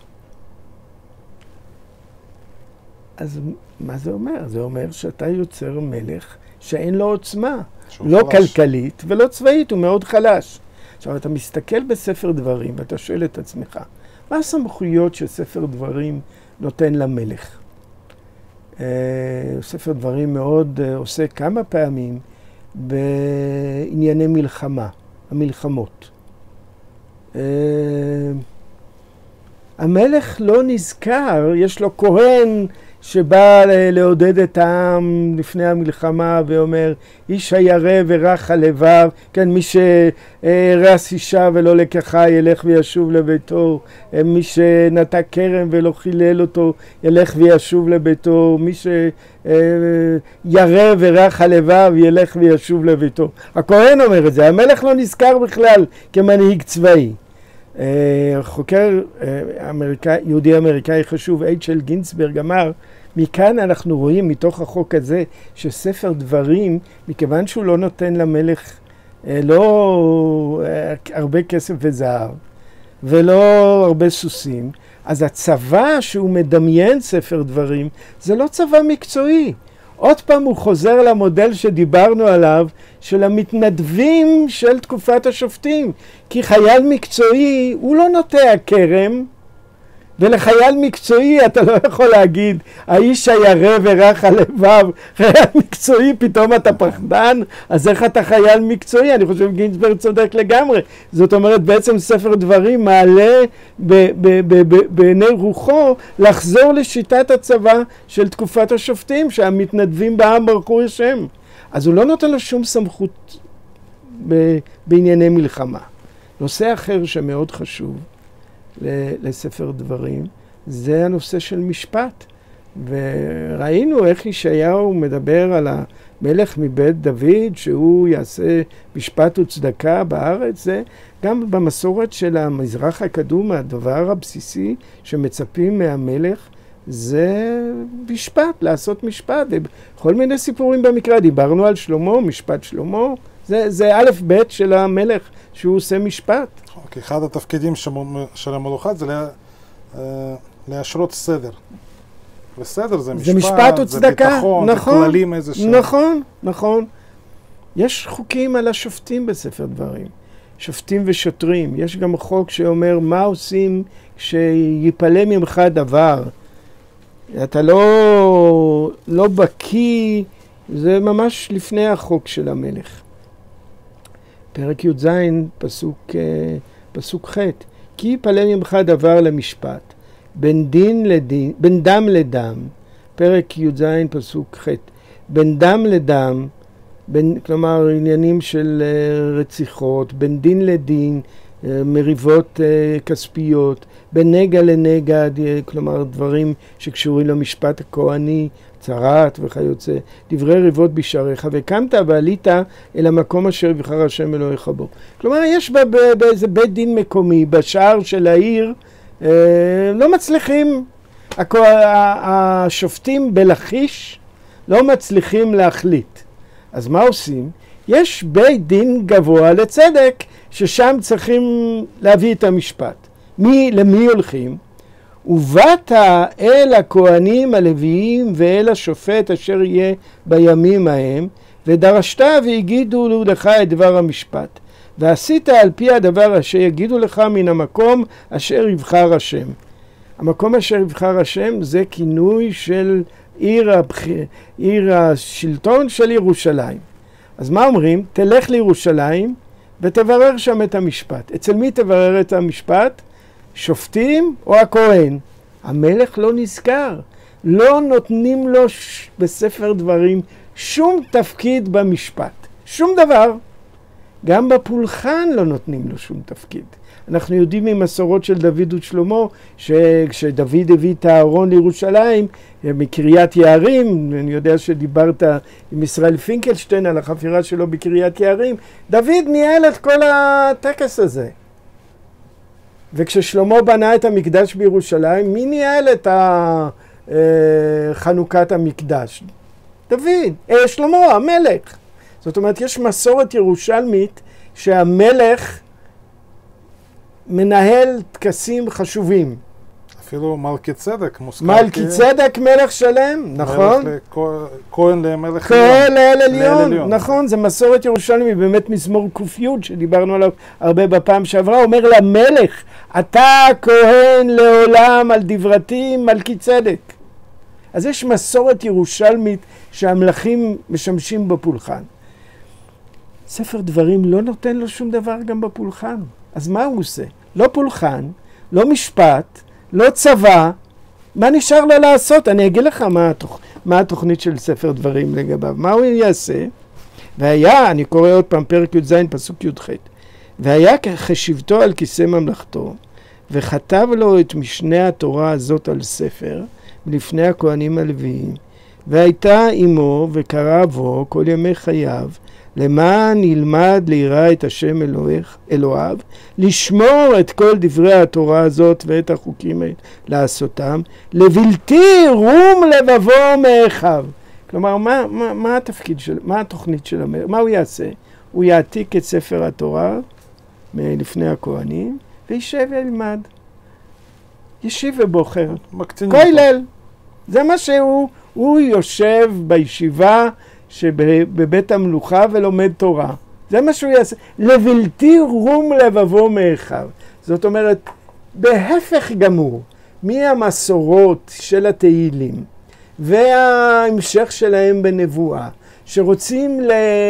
S2: אז מה זה אומר? זה אומר שאתה יוצר מלך שאין לו עוצמה, לא כלכלית ולא צבאית, הוא מאוד חלש. עכשיו, אתה מסתכל בספר דברים ואתה שואל את עצמך, מה הסמכויות שספר דברים נותן למלך? ספר דברים מאוד עושה כמה פעמים בענייני מלחמה, המלחמות. המלך לא נזכר, יש לו כהן שבא לעודד את העם לפני המלחמה ואומר, איש הירא ורך הלבב, כן, מי שהרס אישה ולא לקחה ילך וישוב לביתו, מי שנטע כרם ולא חילל אותו ילך וישוב לביתו, מי שירא ורך הלבב ילך וישוב לביתו. הכהן אומר את זה, המלך לא נזכר בכלל כמנהיג צבאי. חוקר יהודי אמריקאי חשוב, אייצ'ל גינסברג, אמר, מכאן אנחנו רואים מתוך החוק הזה שספר דברים, מכיוון שהוא לא נותן למלך לא הרבה כסף וזהב ולא הרבה סוסים, אז הצבא שהוא מדמיין ספר דברים זה לא צבא מקצועי. עוד פעם הוא חוזר למודל שדיברנו עליו, של המתנדבים של תקופת השופטים. כי חייל מקצועי הוא לא נוטע כרם, ולחייל מקצועי אתה לא יכול להגיד, האיש הירא ורך הלבב, חייל מקצועי, פתאום אתה פחדן, אז איך אתה חייל מקצועי? אני חושב גינסברג צודק לגמרי. זאת אומרת, בעצם ספר דברים מעלה בעיני רוחו לחזור לשיטת הצבא של תקופת השופטים, שהמתנדבים בעם ברכו השם. אז הוא לא נותן לו שום סמכות בענייני מלחמה. נושא אחר שמאוד חשוב לספר דברים, זה הנושא של משפט. וראינו איך ישעיהו מדבר על המלך מבית דוד, שהוא יעשה משפט וצדקה בארץ. זה גם במסורת של המזרח הקדום, הדבר הבסיסי שמצפים מהמלך, זה משפט, לעשות משפט. בכל מיני סיפורים במקרא, דיברנו על שלמה, משפט שלמה, זה א' ב' של המלך שהוא עושה משפט.
S1: אוקיי, אחד התפקידים של המלוכה זה להשרות סדר. וסדר זה משפט, זה ביטחון,
S2: נכון,
S1: זה כללים איזה שם.
S2: נכון, נכון. יש חוקים על השופטים בספר דברים. שופטים ושוטרים. יש גם חוק שאומר מה עושים כשיפלא ממך דבר. אתה לא בקיא, זה ממש לפני החוק של המלך. פרק י"ז, פסוק ח' כי יפלא ממך דבר למשפט, בין דם לדם, פרק י"ז פסוק ח', בין דם לדם, כלומר עניינים של רציחות, בין דין לדין, מריבות כספיות, בין נגע לנגע, כלומר דברים שקשורים למשפט הכהני, צרת וכיוצא, דברי ריבות בשעריך, וקמת ועלית אל המקום אשר יבחר השם אלוהיך בו. כלומר יש באיזה בית דין מקומי, בשער של העיר, לא מצליחים, השופטים בלכיש לא מצליחים להחליט. אז מה עושים? יש בית דין גבוה לצדק, ששם צריכים להביא את המשפט. למי הולכים? ובאת אל הכהנים הלוויים ואל השופט אשר יהיה בימים ההם, ודרשת והגידו לך את דבר המשפט. ועשית על פי הדבר אשר יגידו לך מן המקום אשר יבחר השם. המקום אשר יבחר השם זה כינוי של עיר השלטון של ירושלים. אז מה אומרים? תלך לירושלים ותברר שם את המשפט. אצל מי תברר את המשפט? שופטים או הכהן? המלך לא נזכר. לא נותנים לו בספר דברים שום תפקיד במשפט. שום דבר. גם בפולחן לא נותנים לו שום תפקיד. אנחנו יודעים ממסורות של דוד ושלמה, שכשדוד הביא את הארון לירושלים, מקריית יערים, אני יודע שדיברת עם ישראל פינקלשטיין על החפירה שלו בקריית יערים, דוד ניהל את כל הטקס הזה. וכששלמה בנה את המקדש בירושלים, מי ניהל את חנוכת המקדש? דוד, שלמה, המלך. זאת אומרת, יש מסורת ירושלמית שהמלך מנהל טקסים חשובים.
S1: אפילו מלכי צדק מוזכר.
S2: מלכי צדק מלך שלם, נכון?
S1: כהן למלך
S2: כהן לאל עליון, נכון, זה מסורת ירושלמית, באמת מזמור ק"י שדיברנו עליו הרבה בפעם שעברה, אומר למלך, אתה כהן לעולם על דברתי מלכי צדק. אז יש מסורת ירושלמית שהמלכים משמשים בפולחן. ספר דברים לא נותן לו שום דבר גם בפולחן. אז מה הוא עושה? לא פולחן, לא משפט, לא צבא. מה נשאר לו לעשות? אני אגיד לך מה התוכנית של ספר דברים לגביו. מה הוא יעשה? והיה, אני קורא עוד פעם, פרק י"ז, פסוק י"ח. והיה חשיבתו על כיסא ממלכתו, וכתב לו את משנה התורה הזאת על ספר, לפני הכהנים הלוויים, והייתה עמו וקרא בו כל ימי חייו, למען ילמד ליראה את השם אלוהיו, לשמור את כל דברי התורה הזאת ואת החוקים לעשותם, לבלתי רום לבבו מאחיו. כלומר, מה התפקיד של, מה התוכנית של המלך? מה הוא יעשה? הוא יעתיק את ספר התורה מלפני הכהנים, וישב וילמד. ישיב ובוחר. כולל. זה מה הוא יושב בישיבה שבבית המלוכה ולומד תורה. זה מה שהוא יעשה. לבלתי רום לבבו מאחיו. זאת אומרת, בהפך גמור, מהמסורות של התהילים וההמשך שלהם בנבואה, שרוצים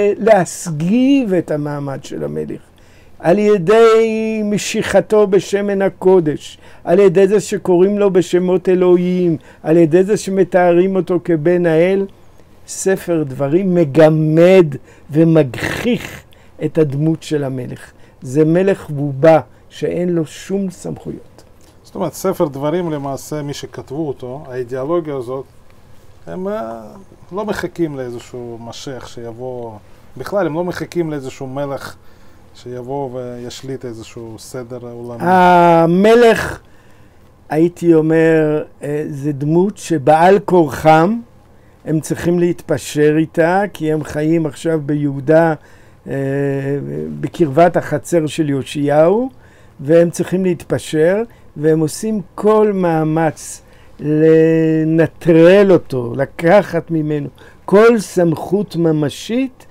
S2: להסגיב את המעמד של המלך, על ידי משיכתו בשמן הקודש, על ידי זה שקוראים לו בשמות אלוהיים, על ידי זה שמתארים אותו כבן האל, ספר דברים מגמד ומגחיך את הדמות של המלך. זה מלך בובה שאין לו שום סמכויות.
S1: זאת אומרת, ספר דברים למעשה, מי שכתבו אותו, האידיאולוגיה הזאת, הם לא מחכים לאיזשהו משך שיבוא, בכלל הם לא מחכים לאיזשהו מלך שיבוא וישליט איזשהו סדר עולמי.
S2: המלך, הייתי אומר, זה דמות שבעל כורחם, הם צריכים להתפשר איתה, כי הם חיים עכשיו ביהודה בקרבת החצר של יאשיהו, והם צריכים להתפשר, והם עושים כל מאמץ לנטרל אותו, לקחת ממנו כל סמכות ממשית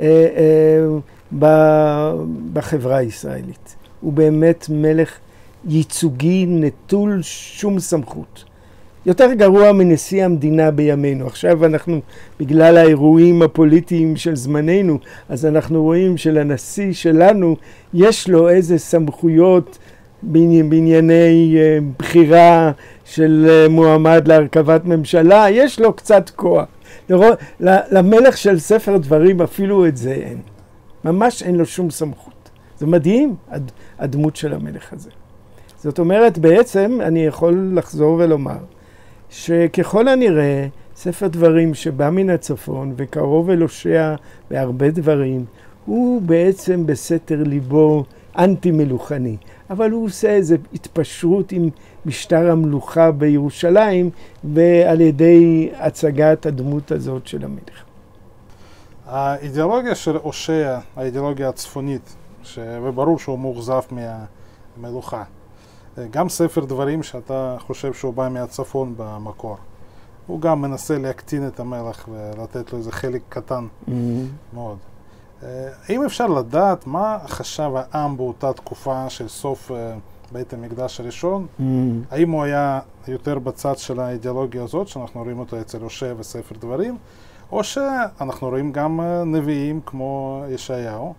S2: בחברה הישראלית. הוא באמת מלך ייצוגי נטול שום סמכות. יותר גרוע מנשיא המדינה בימינו. עכשיו אנחנו, בגלל האירועים הפוליטיים של זמננו, אז אנחנו רואים שלנשיא שלנו יש לו איזה סמכויות בענייני בחירה של מועמד להרכבת ממשלה, יש לו קצת כוח. למלך של ספר דברים אפילו את זה אין. ממש אין לו שום סמכות. זה מדהים, הדמות של המלך הזה. זאת אומרת, בעצם אני יכול לחזור ולומר, שככל הנראה, ספר דברים שבא מן הצפון וקרוב אל הושע בהרבה דברים, הוא בעצם בסתר ליבו אנטי מלוכני. אבל הוא עושה איזו התפשרות עם משטר המלוכה בירושלים, ועל ידי הצגת הדמות הזאת של המלך.
S1: האידיאולוגיה של הושע, האידיאולוגיה הצפונית, וברור שהוא מאוכזב מהמלוכה. גם ספר דברים שאתה חושב שהוא בא מהצפון במקור. הוא גם מנסה להקטין את המלך ולתת לו איזה חלק קטן מאוד. האם אפשר לדעת מה חשב העם באותה תקופה של סוף בית המקדש הראשון? האם הוא היה יותר בצד של האידיאולוגיה הזאת, שאנחנו רואים אותה אצל הושע וספר דברים, או שאנחנו רואים גם נביאים כמו ישעיהו,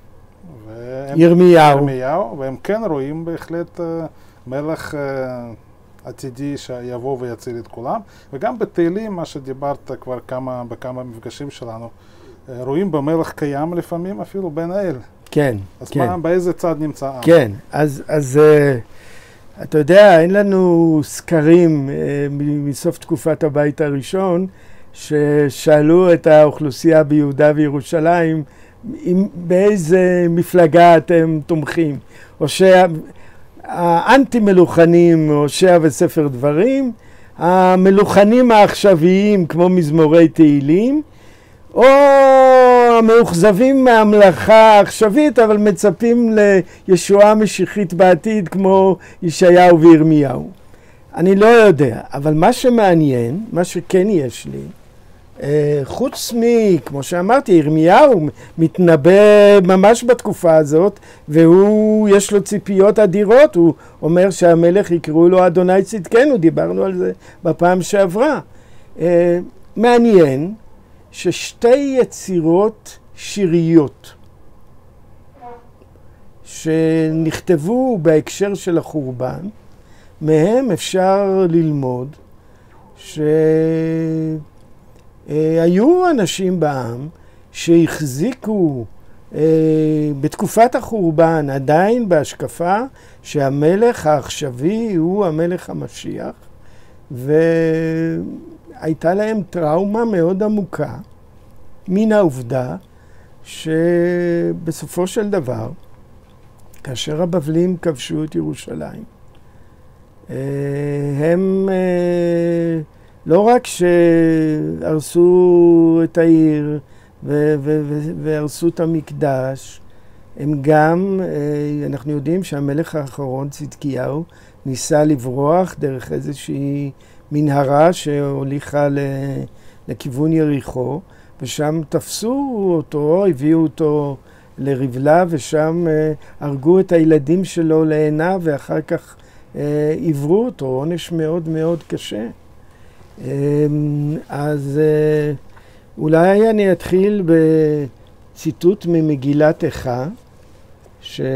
S1: ירמיהו, והם כן רואים בהחלט מלך עתידי שיבוא ויציל את כולם. וגם בתהילים, מה שדיברת כבר בכמה מפגשים שלנו, רואים במלך קיים לפעמים אפילו בן האל.
S2: כן,
S1: אז
S2: כן.
S1: אז באיזה צד נמצא העם?
S2: כן, אז אתה יודע, אין לנו סקרים מסוף תקופת הבית הראשון, ששאלו את האוכלוסייה ביהודה וירושלים, באיזה מפלגה אתם תומכים. האנטי מלוכנים, הושע וספר דברים, המלוכנים העכשוויים כמו מזמורי תהילים, או המאוכזבים מהמלאכה העכשווית, אבל מצפים לישועה משיחית בעתיד כמו ישעיהו וירמיהו. אני לא יודע, אבל מה שמעניין, מה שכן יש לי, חוץ כמו שאמרתי, ירמיהו מתנבא ממש בתקופה הזאת, והוא יש לו ציפיות אדירות, הוא אומר שהמלך יקראו לו אדוני צדקנו, דיברנו על זה בפעם שעברה. מעניין ששתי יצירות שיריות שנכתבו בהקשר של החורבן, מהם אפשר ללמוד שהיו אנשים בעם שהחזיקו בתקופת החורבן עדיין בהשקפה שהמלך העכשווי הוא המלך המשיח, והייתה להם טראומה מאוד עמוקה מן העובדה שבסופו של דבר, כאשר הבבלים כבשו את ירושלים, הם לא רק שהרסו את העיר והרסו את המקדש, הם גם, אנחנו יודעים שהמלך האחרון צדקיהו ניסה לברוח דרך איזושהי מנהרה שהוליכה לכיוון יריחו, ושם תפסו אותו, הביאו אותו לרבלה, ושם הרגו את הילדים שלו לעיניו, ואחר כך עברו אותו, עונש מאוד מאוד קשה. אז אולי אני אתחיל בציטוט ממגילת איכה, שלפי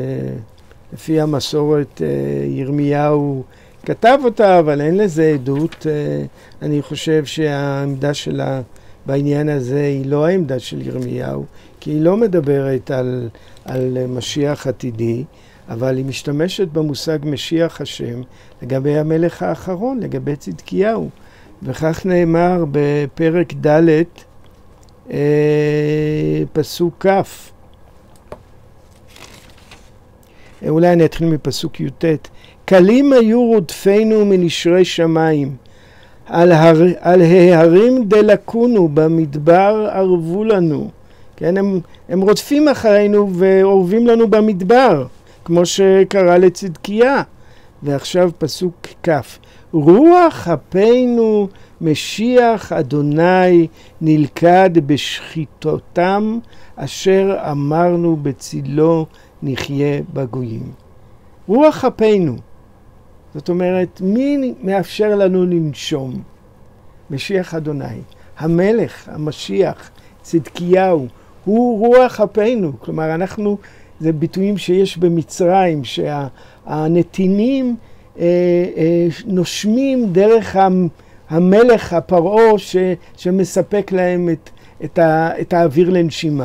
S2: המסורת ירמיהו כתב אותה, אבל אין לזה עדות. אני חושב שהעמדה שלה בעניין הזה היא לא העמדה של ירמיהו, כי היא לא מדברת על משיח עתידי, אבל היא משתמשת במושג משיח השם לגבי המלך האחרון, לגבי צדקיהו. וכך נאמר בפרק ד' פסוק כ'. אולי אני אתחיל מפסוק י"ט. קלים היו רודפינו מנשרי שמיים, על ההרים דלקונו, במדבר ערבו לנו. כן? הם רודפים אחרינו ואורבים לנו במדבר, כמו שקרה לצדקיה. ועכשיו פסוק כף. רוח אפינו משיח אדוני נלכד בשחיתותם אשר אמרנו בצילו נחיה בגויים. רוח אפינו. זאת אומרת, מי מאפשר לנו לנשום? משיח אדוני. המלך, המשיח, צדקיהו, הוא רוח אפינו. כלומר, זה ביטויים שיש במצרים, שהנתינים נושמים דרך המלך, הפרעה, שמספק להם את האוויר לנשימה.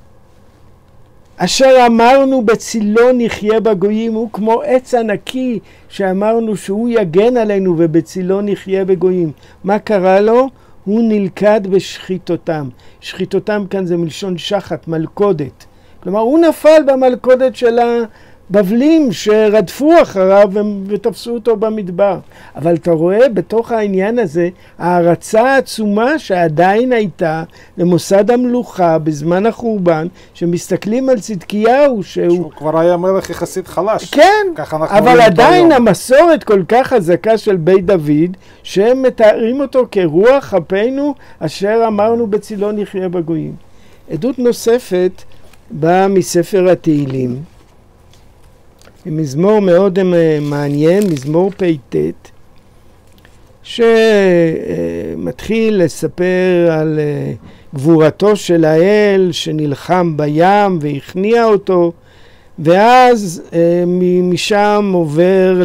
S2: אשר אמרנו בצילו נחיה בגויים, הוא כמו עץ ענקי שאמרנו שהוא יגן עלינו ובצילו נחיה בגויים. מה קרה לו? הוא נלכד בשחיתותם. שחיתותם כאן זה מלשון שחת, מלכודת. כלומר, הוא נפל במלכודת של הבבלים שרדפו אחריו ותפסו אותו במדבר. אבל אתה רואה בתוך העניין הזה הערצה העצומה שעדיין הייתה למוסד המלוכה בזמן החורבן, שמסתכלים על צדקיהו
S1: שהוא כבר היה מלך יחסית חלש.
S2: כן, אבל עדיין המסורת כל כך חזקה של בית דוד, שהם מתארים אותו כרוח אפינו אשר אמרנו בצילו נחיה בגויים. עדות נוספת באה מספר התהילים, מזמור מאוד מעניין, מזמור פ"ט, שמתחיל לספר על גבורתו של האל שנלחם בים והכניע אותו, ואז משם עובר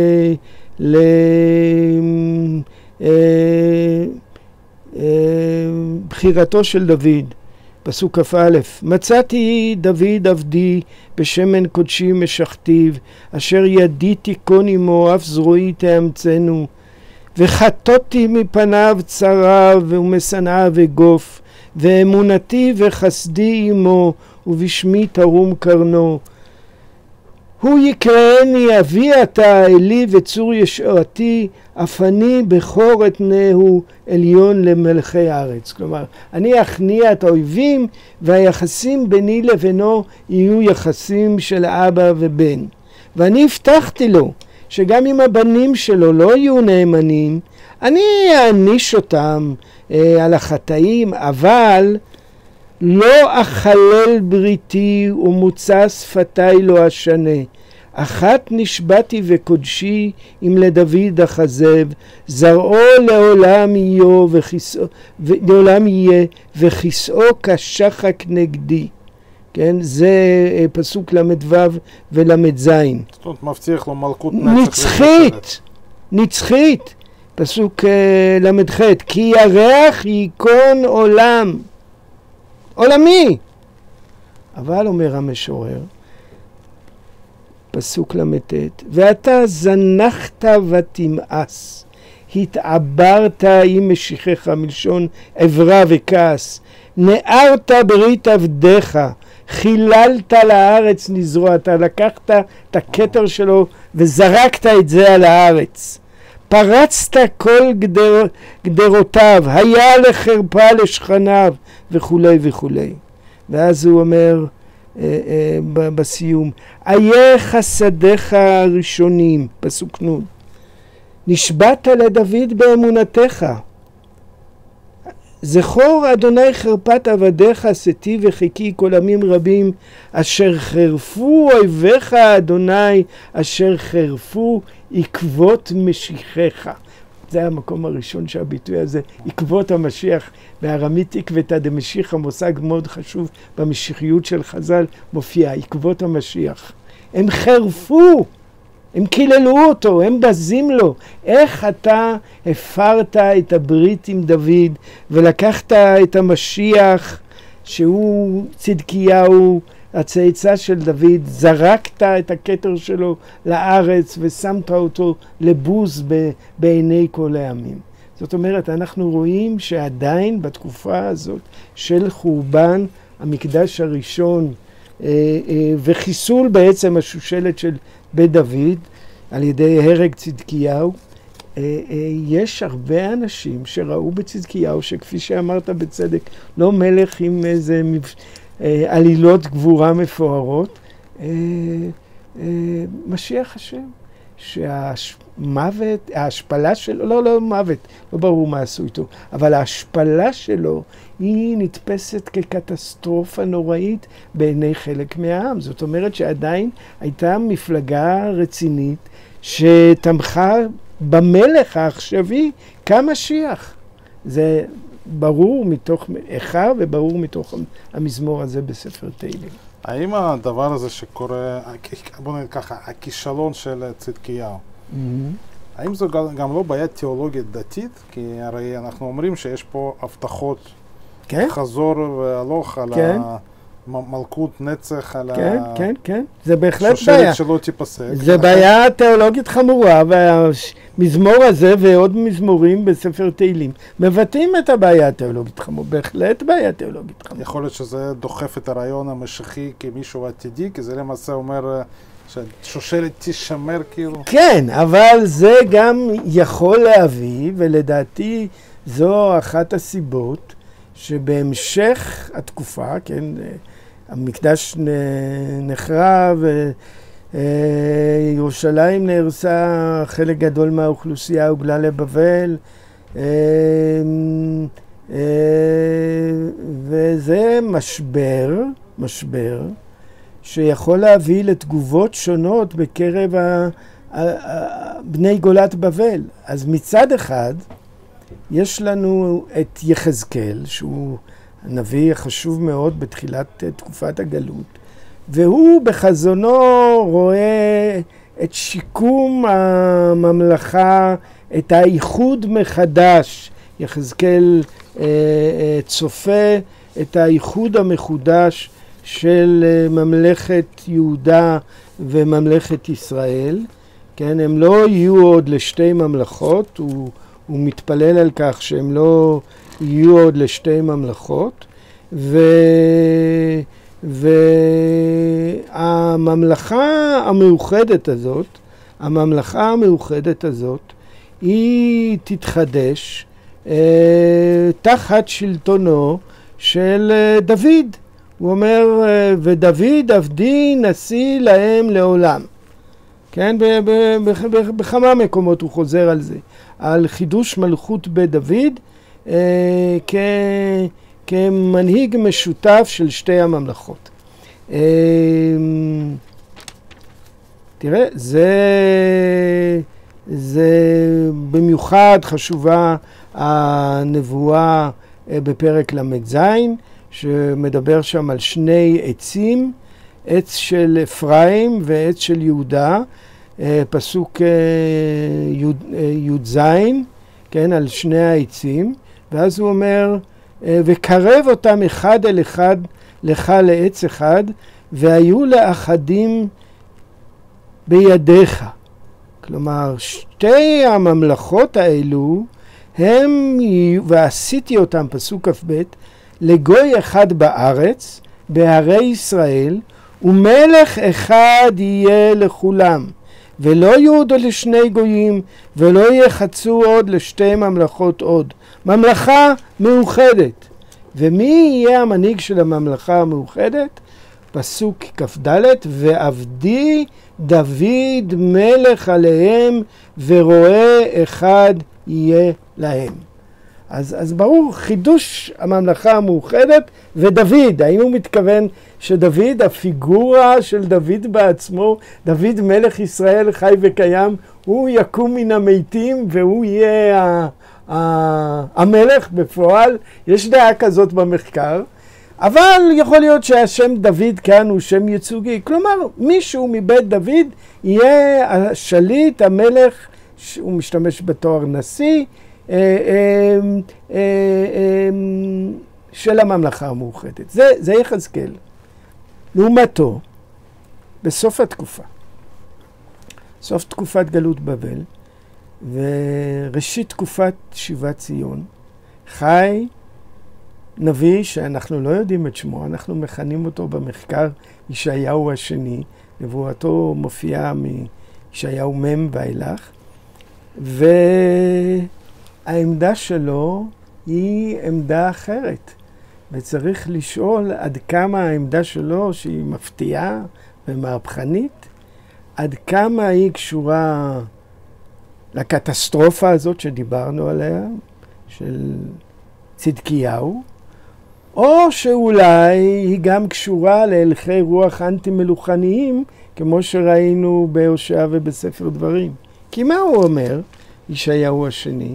S2: לבחירתו של דוד. פסוק כ"א, מצאתי דוד עבדי בשמן קודשי משכתיו, אשר ידי תיכון עמו, אף זרועי תאמצנו, וחטאתי מפניו צריו ומשנאיו אגוף, ואמונתי וחסדי עמו, ובשמי תרום קרנו. הוא יקראני אבי אתה אלי וצור ישועתי, אף אני בכור אתנהו עליון למלכי הארץ. כלומר, אני אכניע את האויבים, והיחסים ביני לבינו יהיו יחסים של אבא ובן. ואני הבטחתי לו שגם אם הבנים שלו לא יהיו נאמנים, אני אעניש אותם על החטאים, אבל לא אחלל בריתי ומוצא שפתי לא אשנה. אחת נשבעתי וקודשי אם לדוד אחזב, זרעו לעולם יהיה וכיסאו כשחק נגדי. כן, זה פסוק למ"ו ולמ"ז.
S1: זאת אומרת, מבטיח לו מלכות
S2: נצחית, נצחית. פסוק למ"ח, כי ירח ייכון עולם, עולמי. אבל אומר המשורר, פסוק למ"ט, ואתה זנחת ותמאס, התעברת עם משיחך, מלשון עברה וכעס, נערת ברית עבדיך, חיללת לארץ נזרוע, אתה לקחת את הכתר שלו וזרקת את זה על הארץ. פרצת כל גדרותיו, היה לחרפה לשכניו, וכולי וכולי. ואז הוא אומר בסיום, איה חסדיך הראשונים, פסוק נ', נשבעת לדוד באמונתך. זכור אדוני חרפת עבדיך, עשיתי וחיכי כל עמים רבים, אשר חרפו אויביך אדוני, אשר חרפו עקבות משיחך. זה המקום הראשון שהביטוי הזה, עקבות המשיח, בארמית עקבתא דמשיחא, מושג מאוד חשוב במשיחיות של חז"ל, מופיע עקבות המשיח. הם חרפו, הם קיללו אותו, הם בזים לו. איך אתה הפרת את הברית עם דוד ולקחת את המשיח שהוא צדקיהו, הצאצא של דוד, זרקת את הכתר שלו לארץ ושמת אותו לבוז בעיני כל העמים. זאת אומרת, אנחנו רואים שעדיין בתקופה הזאת של חורבן המקדש הראשון וחיסול בעצם השושלת של בית דוד על ידי הרג צדקיהו, יש הרבה אנשים שראו בצדקיהו, שכפי שאמרת בצדק, לא מלך עם איזה עלילות גבורה מפוארות, משיח השם, שהמוות, ההשפלה שלו, לא מוות, לא ברור מה עשו איתו, אבל ההשפלה שלו היא נתפסת כקטסטרופה נוראית בעיני חלק מהעם. זאת אומרת שעדיין הייתה מפלגה רצינית שתמכה במלך העכשווי כמשיח. זה ברור מתוך איכה וברור מתוך המזמור הזה בספר תהילים.
S1: האם הדבר הזה שקורה, בוא נגיד ככה, הכישלון של צדקיהו, האם זו גם לא בעיה תיאולוגית דתית? כי הרי אנחנו אומרים שיש פה הבטחות חזור והלוך על מלכות נצח, על
S2: כן, זה בהחלט בעיה.
S1: שושלת שלא תיפסק.
S2: זה בעיה תיאולוגית חמורה, והמזמור הזה ועוד מזמורים בספר תהילים מבטאים את הבעיה התיאולוגית חמורה, בהחלט בעיה תיאולוגית חמורה.
S1: יכול להיות שזה דוחף את הרעיון המשיחי כמישהו עתידי, כי זה למעשה אומר ששושלת תשמר כאילו.
S2: כן, אבל זה גם יכול להביא, ולדעתי זו אחת הסיבות, שבהמשך התקופה, כן, המקדש נחרב, ירושלים נהרסה, חלק גדול מהאוכלוסייה הוגלה לבבל, וזה משבר שיכול להביא לתגובות שונות בקרב בני גולת בבל. אז מצד אחד, יש לנו את יחזקאל, שהוא הנביא החשוב מאוד בתחילת תקופת הגלות, והוא בחזונו רואה את שיקום הממלכה, את האיחוד מחדש. יחזקאל צופה את האיחוד המחודש של ממלכת יהודה וממלכת ישראל. כן, הם לא יהיו עוד לשתי ממלכות, הוא מתפלל על כך שהם לא יהיו עוד לשתי ממלכות, והממלכה המאוחדת הזאת, היא תתחדש תחת שלטונו של דוד. הוא אומר, ודוד עבדי נשיא להם לעולם. כן, בכמה מקומות הוא חוזר על זה, על חידוש מלכות בדוד כמנהיג משותף של שתי הממלכות. תראה, זה במיוחד חשובה הנבואה בפרק ל"ז, שמדבר שם על שני עצים, עץ של אפרים ועץ של יהודה, פסוק י"ז, כן, על שני העצים, ואז הוא אומר, וקרב אותם אחד אל אחד לך לעץ אחד, והיו לאחדים בידיך. כלומר, שתי הממלכות האלו, ועשיתי אותם, פסוק כ"ב, לגוי אחד בארץ, בהרי ישראל, ומלך אחד יהיה לכולם, ולא יהיו עוד לשני גויים, ולא יחצו עוד לשתי ממלכות עוד. ממלכה מאוחדת. ומי יהיה המנהיג של הממלכה המאוחדת? פסוק כ"ד, ועבדי דוד מלך עליהם, ורועה אחד יהיה להם. אז ברור, חידוש הממלכה המאוחדת ודוד. האם הוא מתכוון שדוד, הפיגורה של דוד בעצמו, דוד מלך ישראל חי וקיים, הוא יקום מן המתים והוא יהיה המלך בפועל? יש דעה כזאת במחקר, אבל יכול להיות שהשם דוד כאן הוא שם ייצוגי. כלומר, מישהו מבית דוד יהיה השליט, המלך, הוא משתמש בתואר נשיא, של הממלכה המאוחדת. זה יחזקאל. לעומתו, בסוף התקופה, סוף תקופת גלות בבל, וראשית תקופת שיבת ציון, חי נביא שאנחנו לא יודעים את שמו, אנחנו מכנים אותו במחקר ישעיהו השני, נבואתו מופיעה מישעיהו מ' ואילך, והעמדה שלו היא עמדה אחרת. וצריך לשאול עד כמה העמדה שלו, שהיא מפתיעה ומהפכנית, עד כמה היא קשורה לקטסטרופה הזאת שדיברנו עליה, של צדקיהו, או שאולי היא גם קשורה להלכי רוח אנטי-מלוכניים, כמו שראינו בהושע ובספר דברים. כי מה הוא אומר, ישעיהו השני?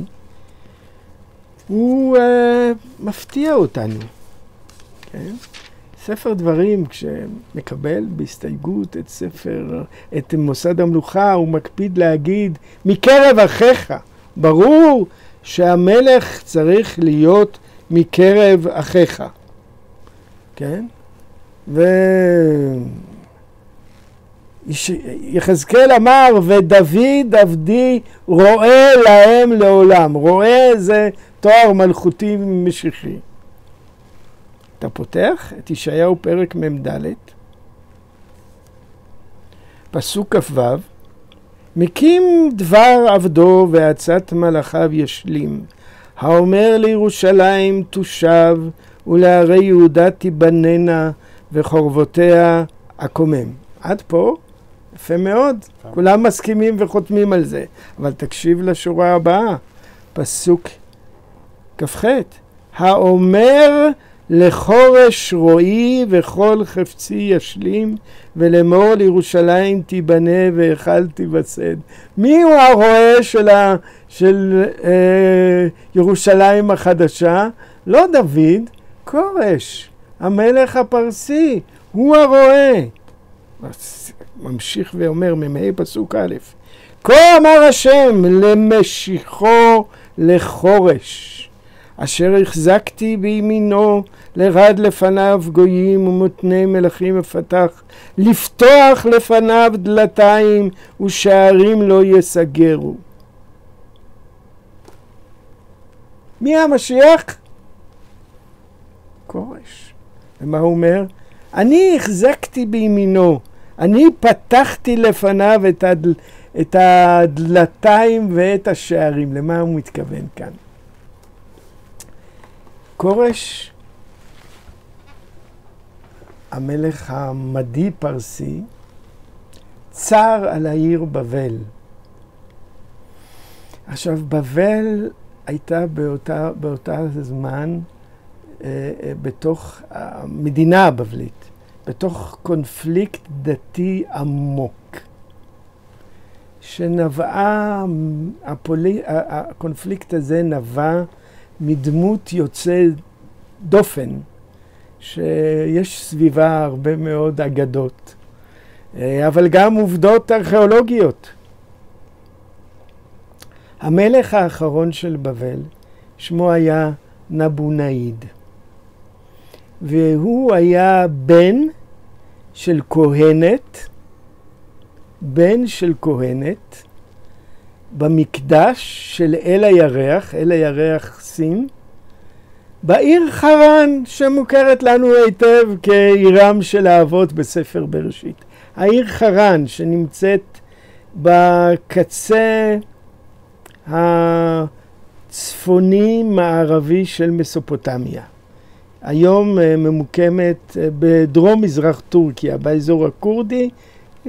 S2: הוא מפתיע אותנו. כן? ספר דברים, כשמקבל בהסתייגות את מוסד המלוכה, הוא מקפיד להגיד, מקרב אחיך. ברור שהמלך צריך להיות מקרב אחיך. כן? יחזקאל אמר, ודוד עבדי רואה להם לעולם. רואה זה תואר מלכותי משיחי. אתה פותח את ישעיהו פרק מ"ד, פסוק כ"ו, מקים דבר עבדו ועצת מלאכיו ישלים, האומר לירושלים תושב ולערי יהודה תיבננה וחורבותיה אקומם. עד פה יפה מאוד, כולם מסכימים וחותמים על זה, אבל תקשיב לשורה הבאה, פסוק כ"ח, האומר לחורש רועי וכל חפצי ישלים ולאמור לירושלים תיבנה והיכל תיווסד. מי הוא הרועה של ירושלים החדשה? לא דוד, כורש, המלך הפרסי, הוא הרועה. ממשיך ואומר ממאי פסוק א', כה אמר השם למשיחו לחורש, אשר החזקתי בימינו לרד לפניו גויים ומותני מלכים מפתח, לפתוח לפניו דלתיים ושערים לא יסגרו. מי המשיח? כורש. ומה הוא אומר? אני החזקתי בימינו, אני פתחתי לפניו את הדלתיים ואת השערים. למה הוא מתכוון כאן? כורש, המלך המדי פרסי, צר על העיר בבל. עכשיו, בבל הייתה באותה זמן בתוך המדינה הבבלית, בתוך קונפליקט דתי עמוק, שנבעה, הקונפליקט הזה נבע מדמות יוצא דופן, שיש סביבה הרבה מאוד אגדות, אבל גם עובדות ארכיאולוגיות. המלך האחרון של בבל, שמו היה נבונאיד, והוא היה בן של כהנת, במקדש של אל הירח סין, בעיר חרן, שמוכרת לנו היטב כעירם של האבות בספר בראשית. העיר חרן שנמצאת בקצה הצפוני מערבי של מסופוטמיה. היום ממוקמת בדרום מזרח טורקיה, באזור הקורדי, 20-30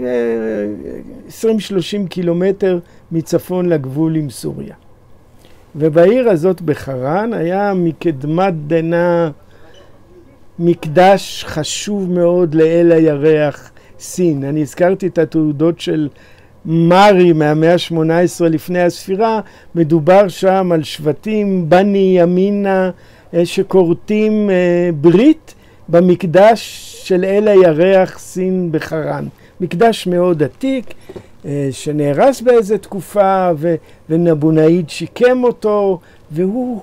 S2: קילומטר מצפון לגבול עם סוריה. ובעיר הזאת בחרן היה מקדמת דנא מקדש חשוב מאוד לאל הירח סין. אני הזכרתי את התעודות של מרי מהמאה ה-18 לפני הספירה. מדובר שם על שבטים בני ימינה שכורתים ברית במקדש של אל הירח סין בחרן. מקדש מאוד עתיק שנהרס באיזו תקופה, ונבונאיד שיקם אותו, והוא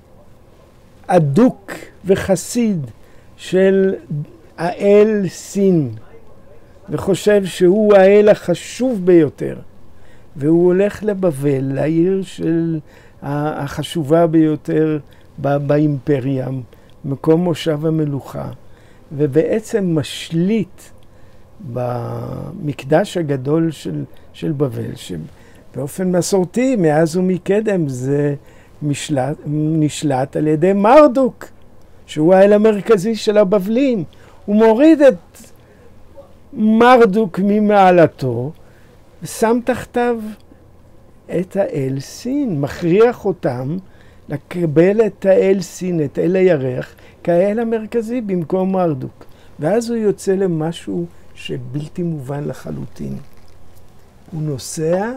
S2: אדוק וחסיד של האל סין, וחושב שהוא האל החשוב ביותר. והוא הולך לבבל, לעיר החשובה ביותר באימפריה, מקום מושב המלוכה, ובעצם משליט במקדש הגדול של בבל, באופן מסורתי, מאז ומקדם, זה נשלט על ידי מרדוק, שהוא האל המרכזי של הבבלים. הוא מוריד את מרדוק ממעלתו, ושם תחתיו את האל סין, מכריח אותם לקבל את האל סין, את אל הירח, כאל המרכזי במקום מרדוק. ואז הוא יוצא למשהו שבלתי מובן לחלוטין. הוא נוסע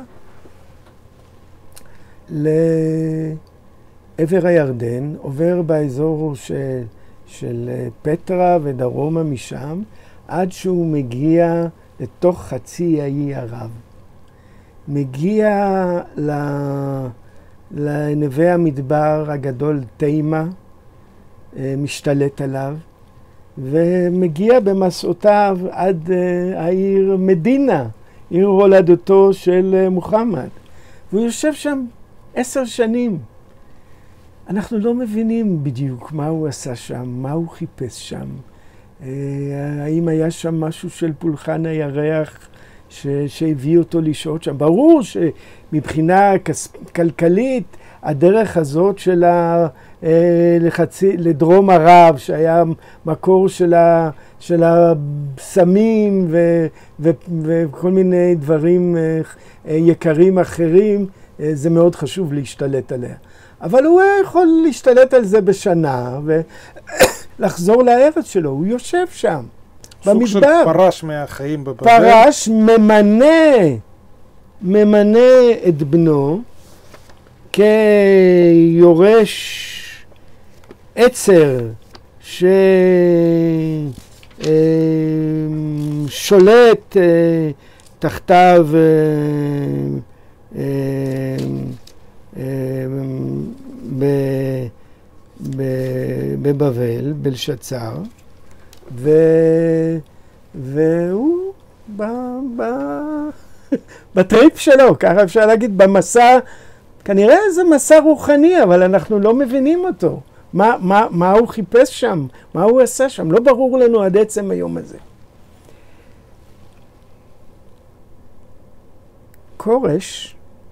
S2: לעבר הירדן, עובר באזור של פטרה ודרומה משם, עד שהוא מגיע לתוך חצי האי ערב. מגיע לנווה המדבר הגדול תימה, משתלט עליו, ומגיע במסעותיו עד העיר מדינה, עיר הולדתו של מוחמד. והוא יושב שם 10 שנים. אנחנו לא מבינים בדיוק מה הוא עשה שם, מה הוא חיפש שם. האם היה שם משהו של פולחן הירח שהביא אותו לשהות שם? ברור שמבחינה כלכלית, הדרך הזאת של לדרום ערב, שהיה מקור של הסמים וכל מיני דברים יקרים אחרים, זה מאוד חשוב להשתלט עליה. אבל הוא יכול להשתלט על זה בשנה ולחזור לארץ שלו. הוא יושב שם, במדבר.
S1: סוג של פרש מהחיים בבבל.
S2: פרש ממנה את בנו כיורש עצר ששולט תחתיו בבבל, בלשצר, והוא בטריפ שלו, ככה אפשר להגיד, במסע, כנראה זה מסע רוחני, אבל אנחנו לא מבינים אותו. מה הוא חיפש שם? מה הוא עשה שם? לא ברור לנו עד עצם היום הזה. כורש,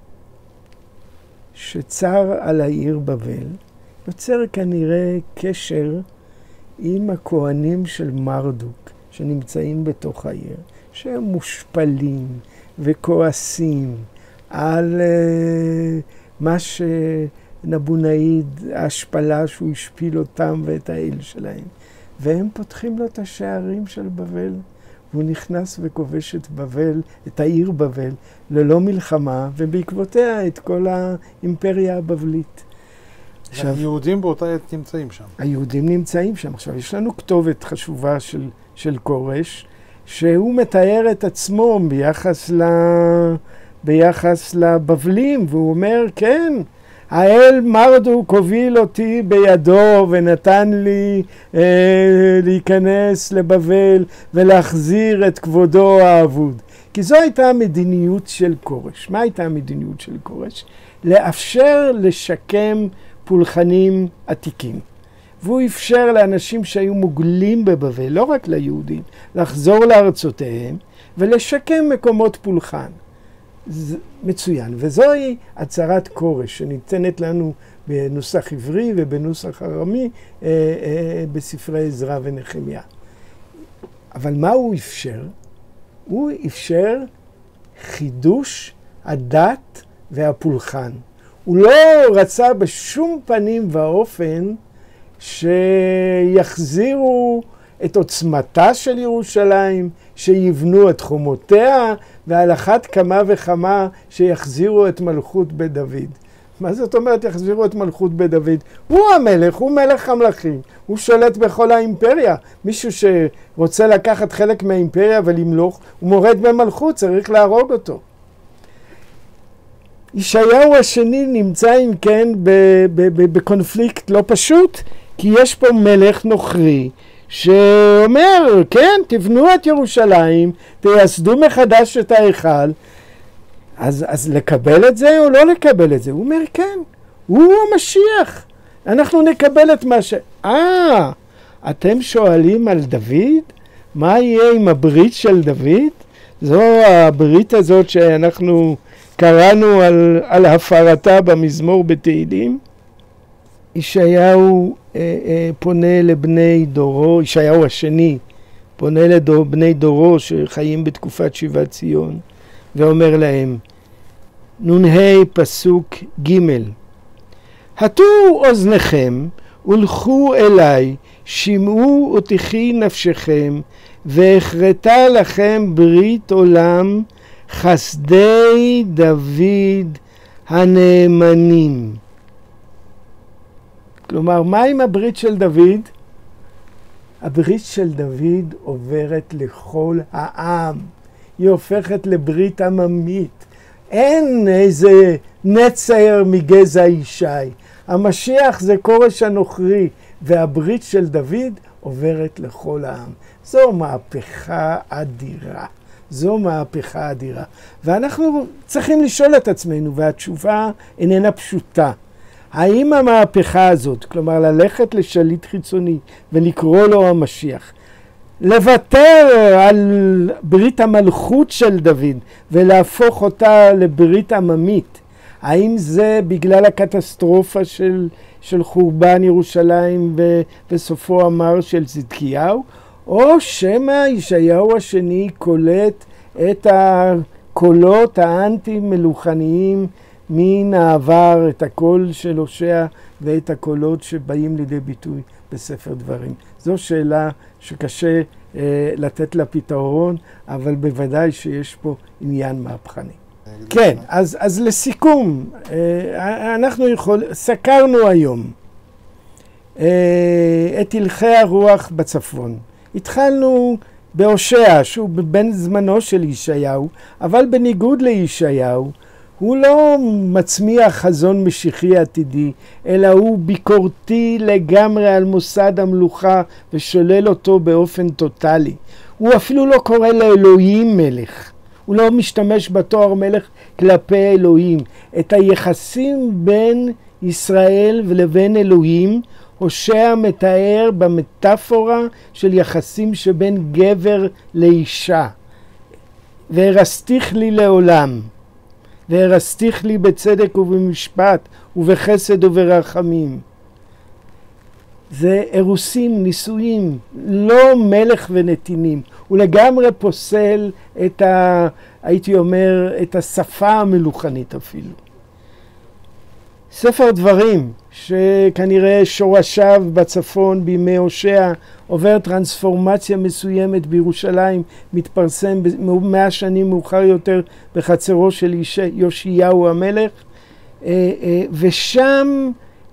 S2: שצר על העיר בבל, יוצר כנראה קשר עם הכהנים של מרדוק, שנמצאים בתוך העיר, שהם מושפלים וכועסים על מה שנבונאיד, ההשפלה שהוא השפיל אותם ואת האל שלהם. והם פותחים לו את השערים של בבל, והוא נכנס וכובש את בבל, את העיר בבל, ללא מלחמה, ובעקבותיה את כל האימפריה הבבלית.
S1: היהודים באותה עת נמצאים שם.
S2: היהודים נמצאים שם. עכשיו, יש לנו כתובת חשובה של כורש, שהוא מתאר את עצמו ביחס לבבלים, והוא אומר, כן, האל מרדוק הוביל אותי בידו ונתן לי להיכנס לבבל ולהחזיר את כבודו האבוד. כי זו הייתה המדיניות של כורש. מה הייתה המדיניות של כורש? לאפשר לשקם פולחנים עתיקים. והוא אפשר לאנשים שהיו מוגלים בבבל, לא רק ליהודים, לחזור לארצותיהם ולשקם מקומות פולחן. מצוין. וזוהי הצהרת כורש שניתנת לנו בנוסח עברי ובנוסח ארמי בספרי עזרא ונחמיה. אבל מה הוא אפשר? הוא אפשר חידוש הדת והפולחן. הוא לא רצה בשום פנים ואופן שיחזירו את עוצמתה של ירושלים, שיבנו את חומותיה, ועל אחת כמה וכמה שיחזירו את מלכות בית דוד. מה זאת אומרת יחזירו את מלכות בית דוד? הוא המלך, הוא מלך המלכים, הוא שולט בכל האימפריה. מישהו שרוצה לקחת חלק מהאימפריה ולמלוך, הוא מורד במלכות, צריך להרוג אותו. ישעיהו השני נמצא אם כן בקונפליקט לא פשוט, כי יש פה מלך נוכרי שאומר, כן, תבנו את ירושלים, תייסדו מחדש את ההיכל. אז לקבל את זה או לא לקבל את זה? הוא אומר, כן, הוא המשיח. אנחנו נקבל את מה אתם שואלים על דוד? מה יהיה עם הברית של דוד? זו הברית הזאת שאנחנו קראנו על הפרתה במזמור בתהילים. ישעיהו פונה לבני דורו, ישעיהו השני פונה לבני דורו שחיים בתקופת שיבת ציון, ואומר להם, נ"ה פסוק ג' הטו אוזניכם ולכו אליי, שמעו ותחי נפשכם, והכרתה לכם ברית עולם, חסדי דוד הנאמנים. כלומר, מה עם הברית של דוד? הברית של דוד עוברת לכל העם. היא הופכת לברית עממית. אין איזה נצר מגזע ישי. המשיח זה כורש הנוכרי, והברית של דוד עוברת לכל העם. זו מהפכה אדירה. זו מהפכה אדירה. ואנחנו צריכים לשאול את עצמנו, והתשובה איננה פשוטה. האם המהפכה הזאת, כלומר ללכת לשליט חיצוני ולקרוא לו המשיח, לוותר על ברית המלכות של דוד ולהפוך אותה לברית עממית, האם זה בגלל הקטסטרופה של חורבן ירושלים וסופו המר של צדקיהו, או שמא ישעיהו השני קולט את הקולות האנטי-מלוכניים מן העבר, את הקול של הושע ואת הקולות שבאים לידי ביטוי בספר דברים. זו שאלה שקשה לתת לה פתרון, אבל בוודאי שיש פה עניין מהפכני. כן, אז לסיכום, אנחנו סקרנו היום את הלכי הרוח בצפון. התחלנו בהושע, שהוא בן זמנו של ישעיהו, אבל בניגוד לישעיהו, הוא לא מצמיח חזון משיחי עתידי, אלא הוא ביקורתי לגמרי על מוסד המלוכה ושולל אותו באופן טוטלי. הוא אפילו לא קורא לאלוהים מלך. הוא לא משתמש בתואר מלך כלפי אלוהים. את היחסים בין ישראל ולבין אלוהים, הושע מתאר במטאפורה של יחסים שבין גבר לאישה. והרסתיך לי לעולם. והרסתיך לי בצדק ובמשפט, ובחסד וברחמים. זה אירוסים, נישואים, לא מלך ונתינים. הוא לגמרי פוסל הייתי אומר, את השפה המלוכנית אפילו. ספר דברים, שכנראה שורשיו בצפון בימי הושע, עובר טרנספורמציה מסוימת בירושלים, מתפרסם 100 שנים מאוחר יותר בחצרו של יאשיהו המלך, ושם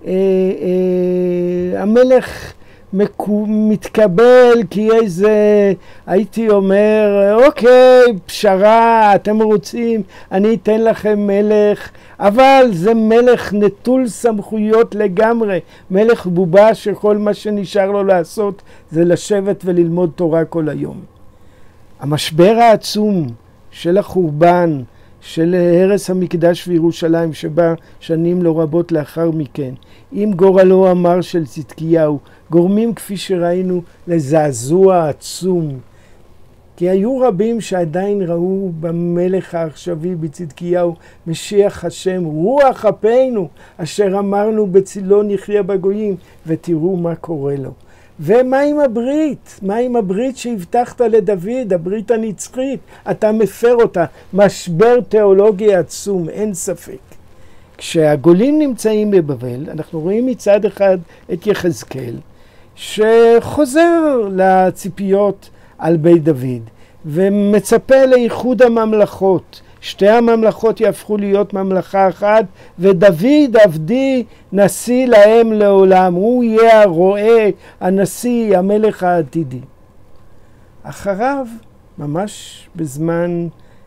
S2: המלך מתקבל כאיזה, הייתי אומר, אוקיי, פשרה, אתם רוצים, אני אתן לכם מלך, אבל זה מלך נטול סמכויות לגמרי, מלך בובה שכל מה שנשאר לו לעשות זה לשבת וללמוד תורה כל היום. המשבר העצום של החורבן, של הרס המקדש וירושלים שבא שנים לא רבות לאחר מכן, עם גורלו המר של צדקיהו, גורמים כפי שראינו לזעזוע עצום. כי היו רבים שעדיין ראו במלך העכשווי בצדקיהו משיח השם, רוח אפינו אשר אמרנו בצילו נחיה בגויים, ותראו מה קורה לו. ומה עם הברית? מה עם הברית שהבטחת לדוד, הברית הנצחית? אתה מפר אותה. משבר תיאולוגי עצום, אין ספק. כשהגולים נמצאים בבבל, אנחנו רואים מצד אחד את יחזקאל, שחוזר לציפיות על בית דוד, ומצפה לאיחוד הממלכות. שתי הממלכות יהפכו להיות ממלכה אחת, ודוד עבדי נשיא להם לעולם. הוא יהיה הרועה, הנשיא, המלך העתידי. אחריו, ממש בזמן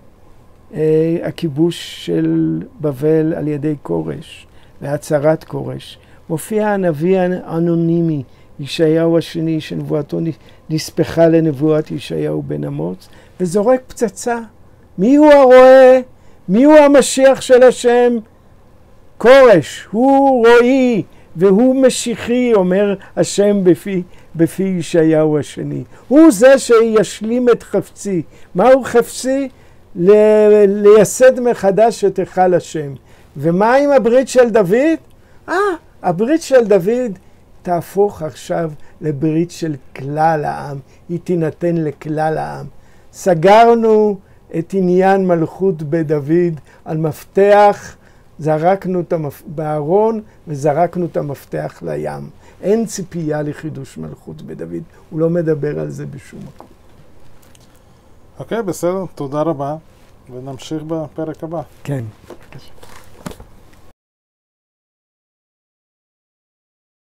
S2: הכיבוש של בבל על ידי כורש, והצהרת כורש, מופיע הנביא האנונימי, ישעיהו השני, שנבואתו נספחה לנבואת ישעיהו בן אמוץ, וזורק פצצה. מי הוא הרועה? מי הוא המשיח של השם? כורש, הוא רועי והוא משיחי, אומר השם בפי ישעיהו השני. הוא זה שישלים את חפצי. מהו חפצי? לייסד מחדש את היכל השם. ומה עם הברית של דוד? הברית של דוד תהפוך עכשיו לברית של כלל העם. היא תינתן לכלל העם. סגרנו את עניין מלכות בדוד על מפתח, זרקנו את בארון וזרקנו את המפתח לים. אין ציפייה לחידוש מלכות בדוד. הוא לא מדבר על זה בשום מקום.
S1: אוקיי, בסדר. תודה רבה. ונמשיך בפרק הבא.
S2: כן.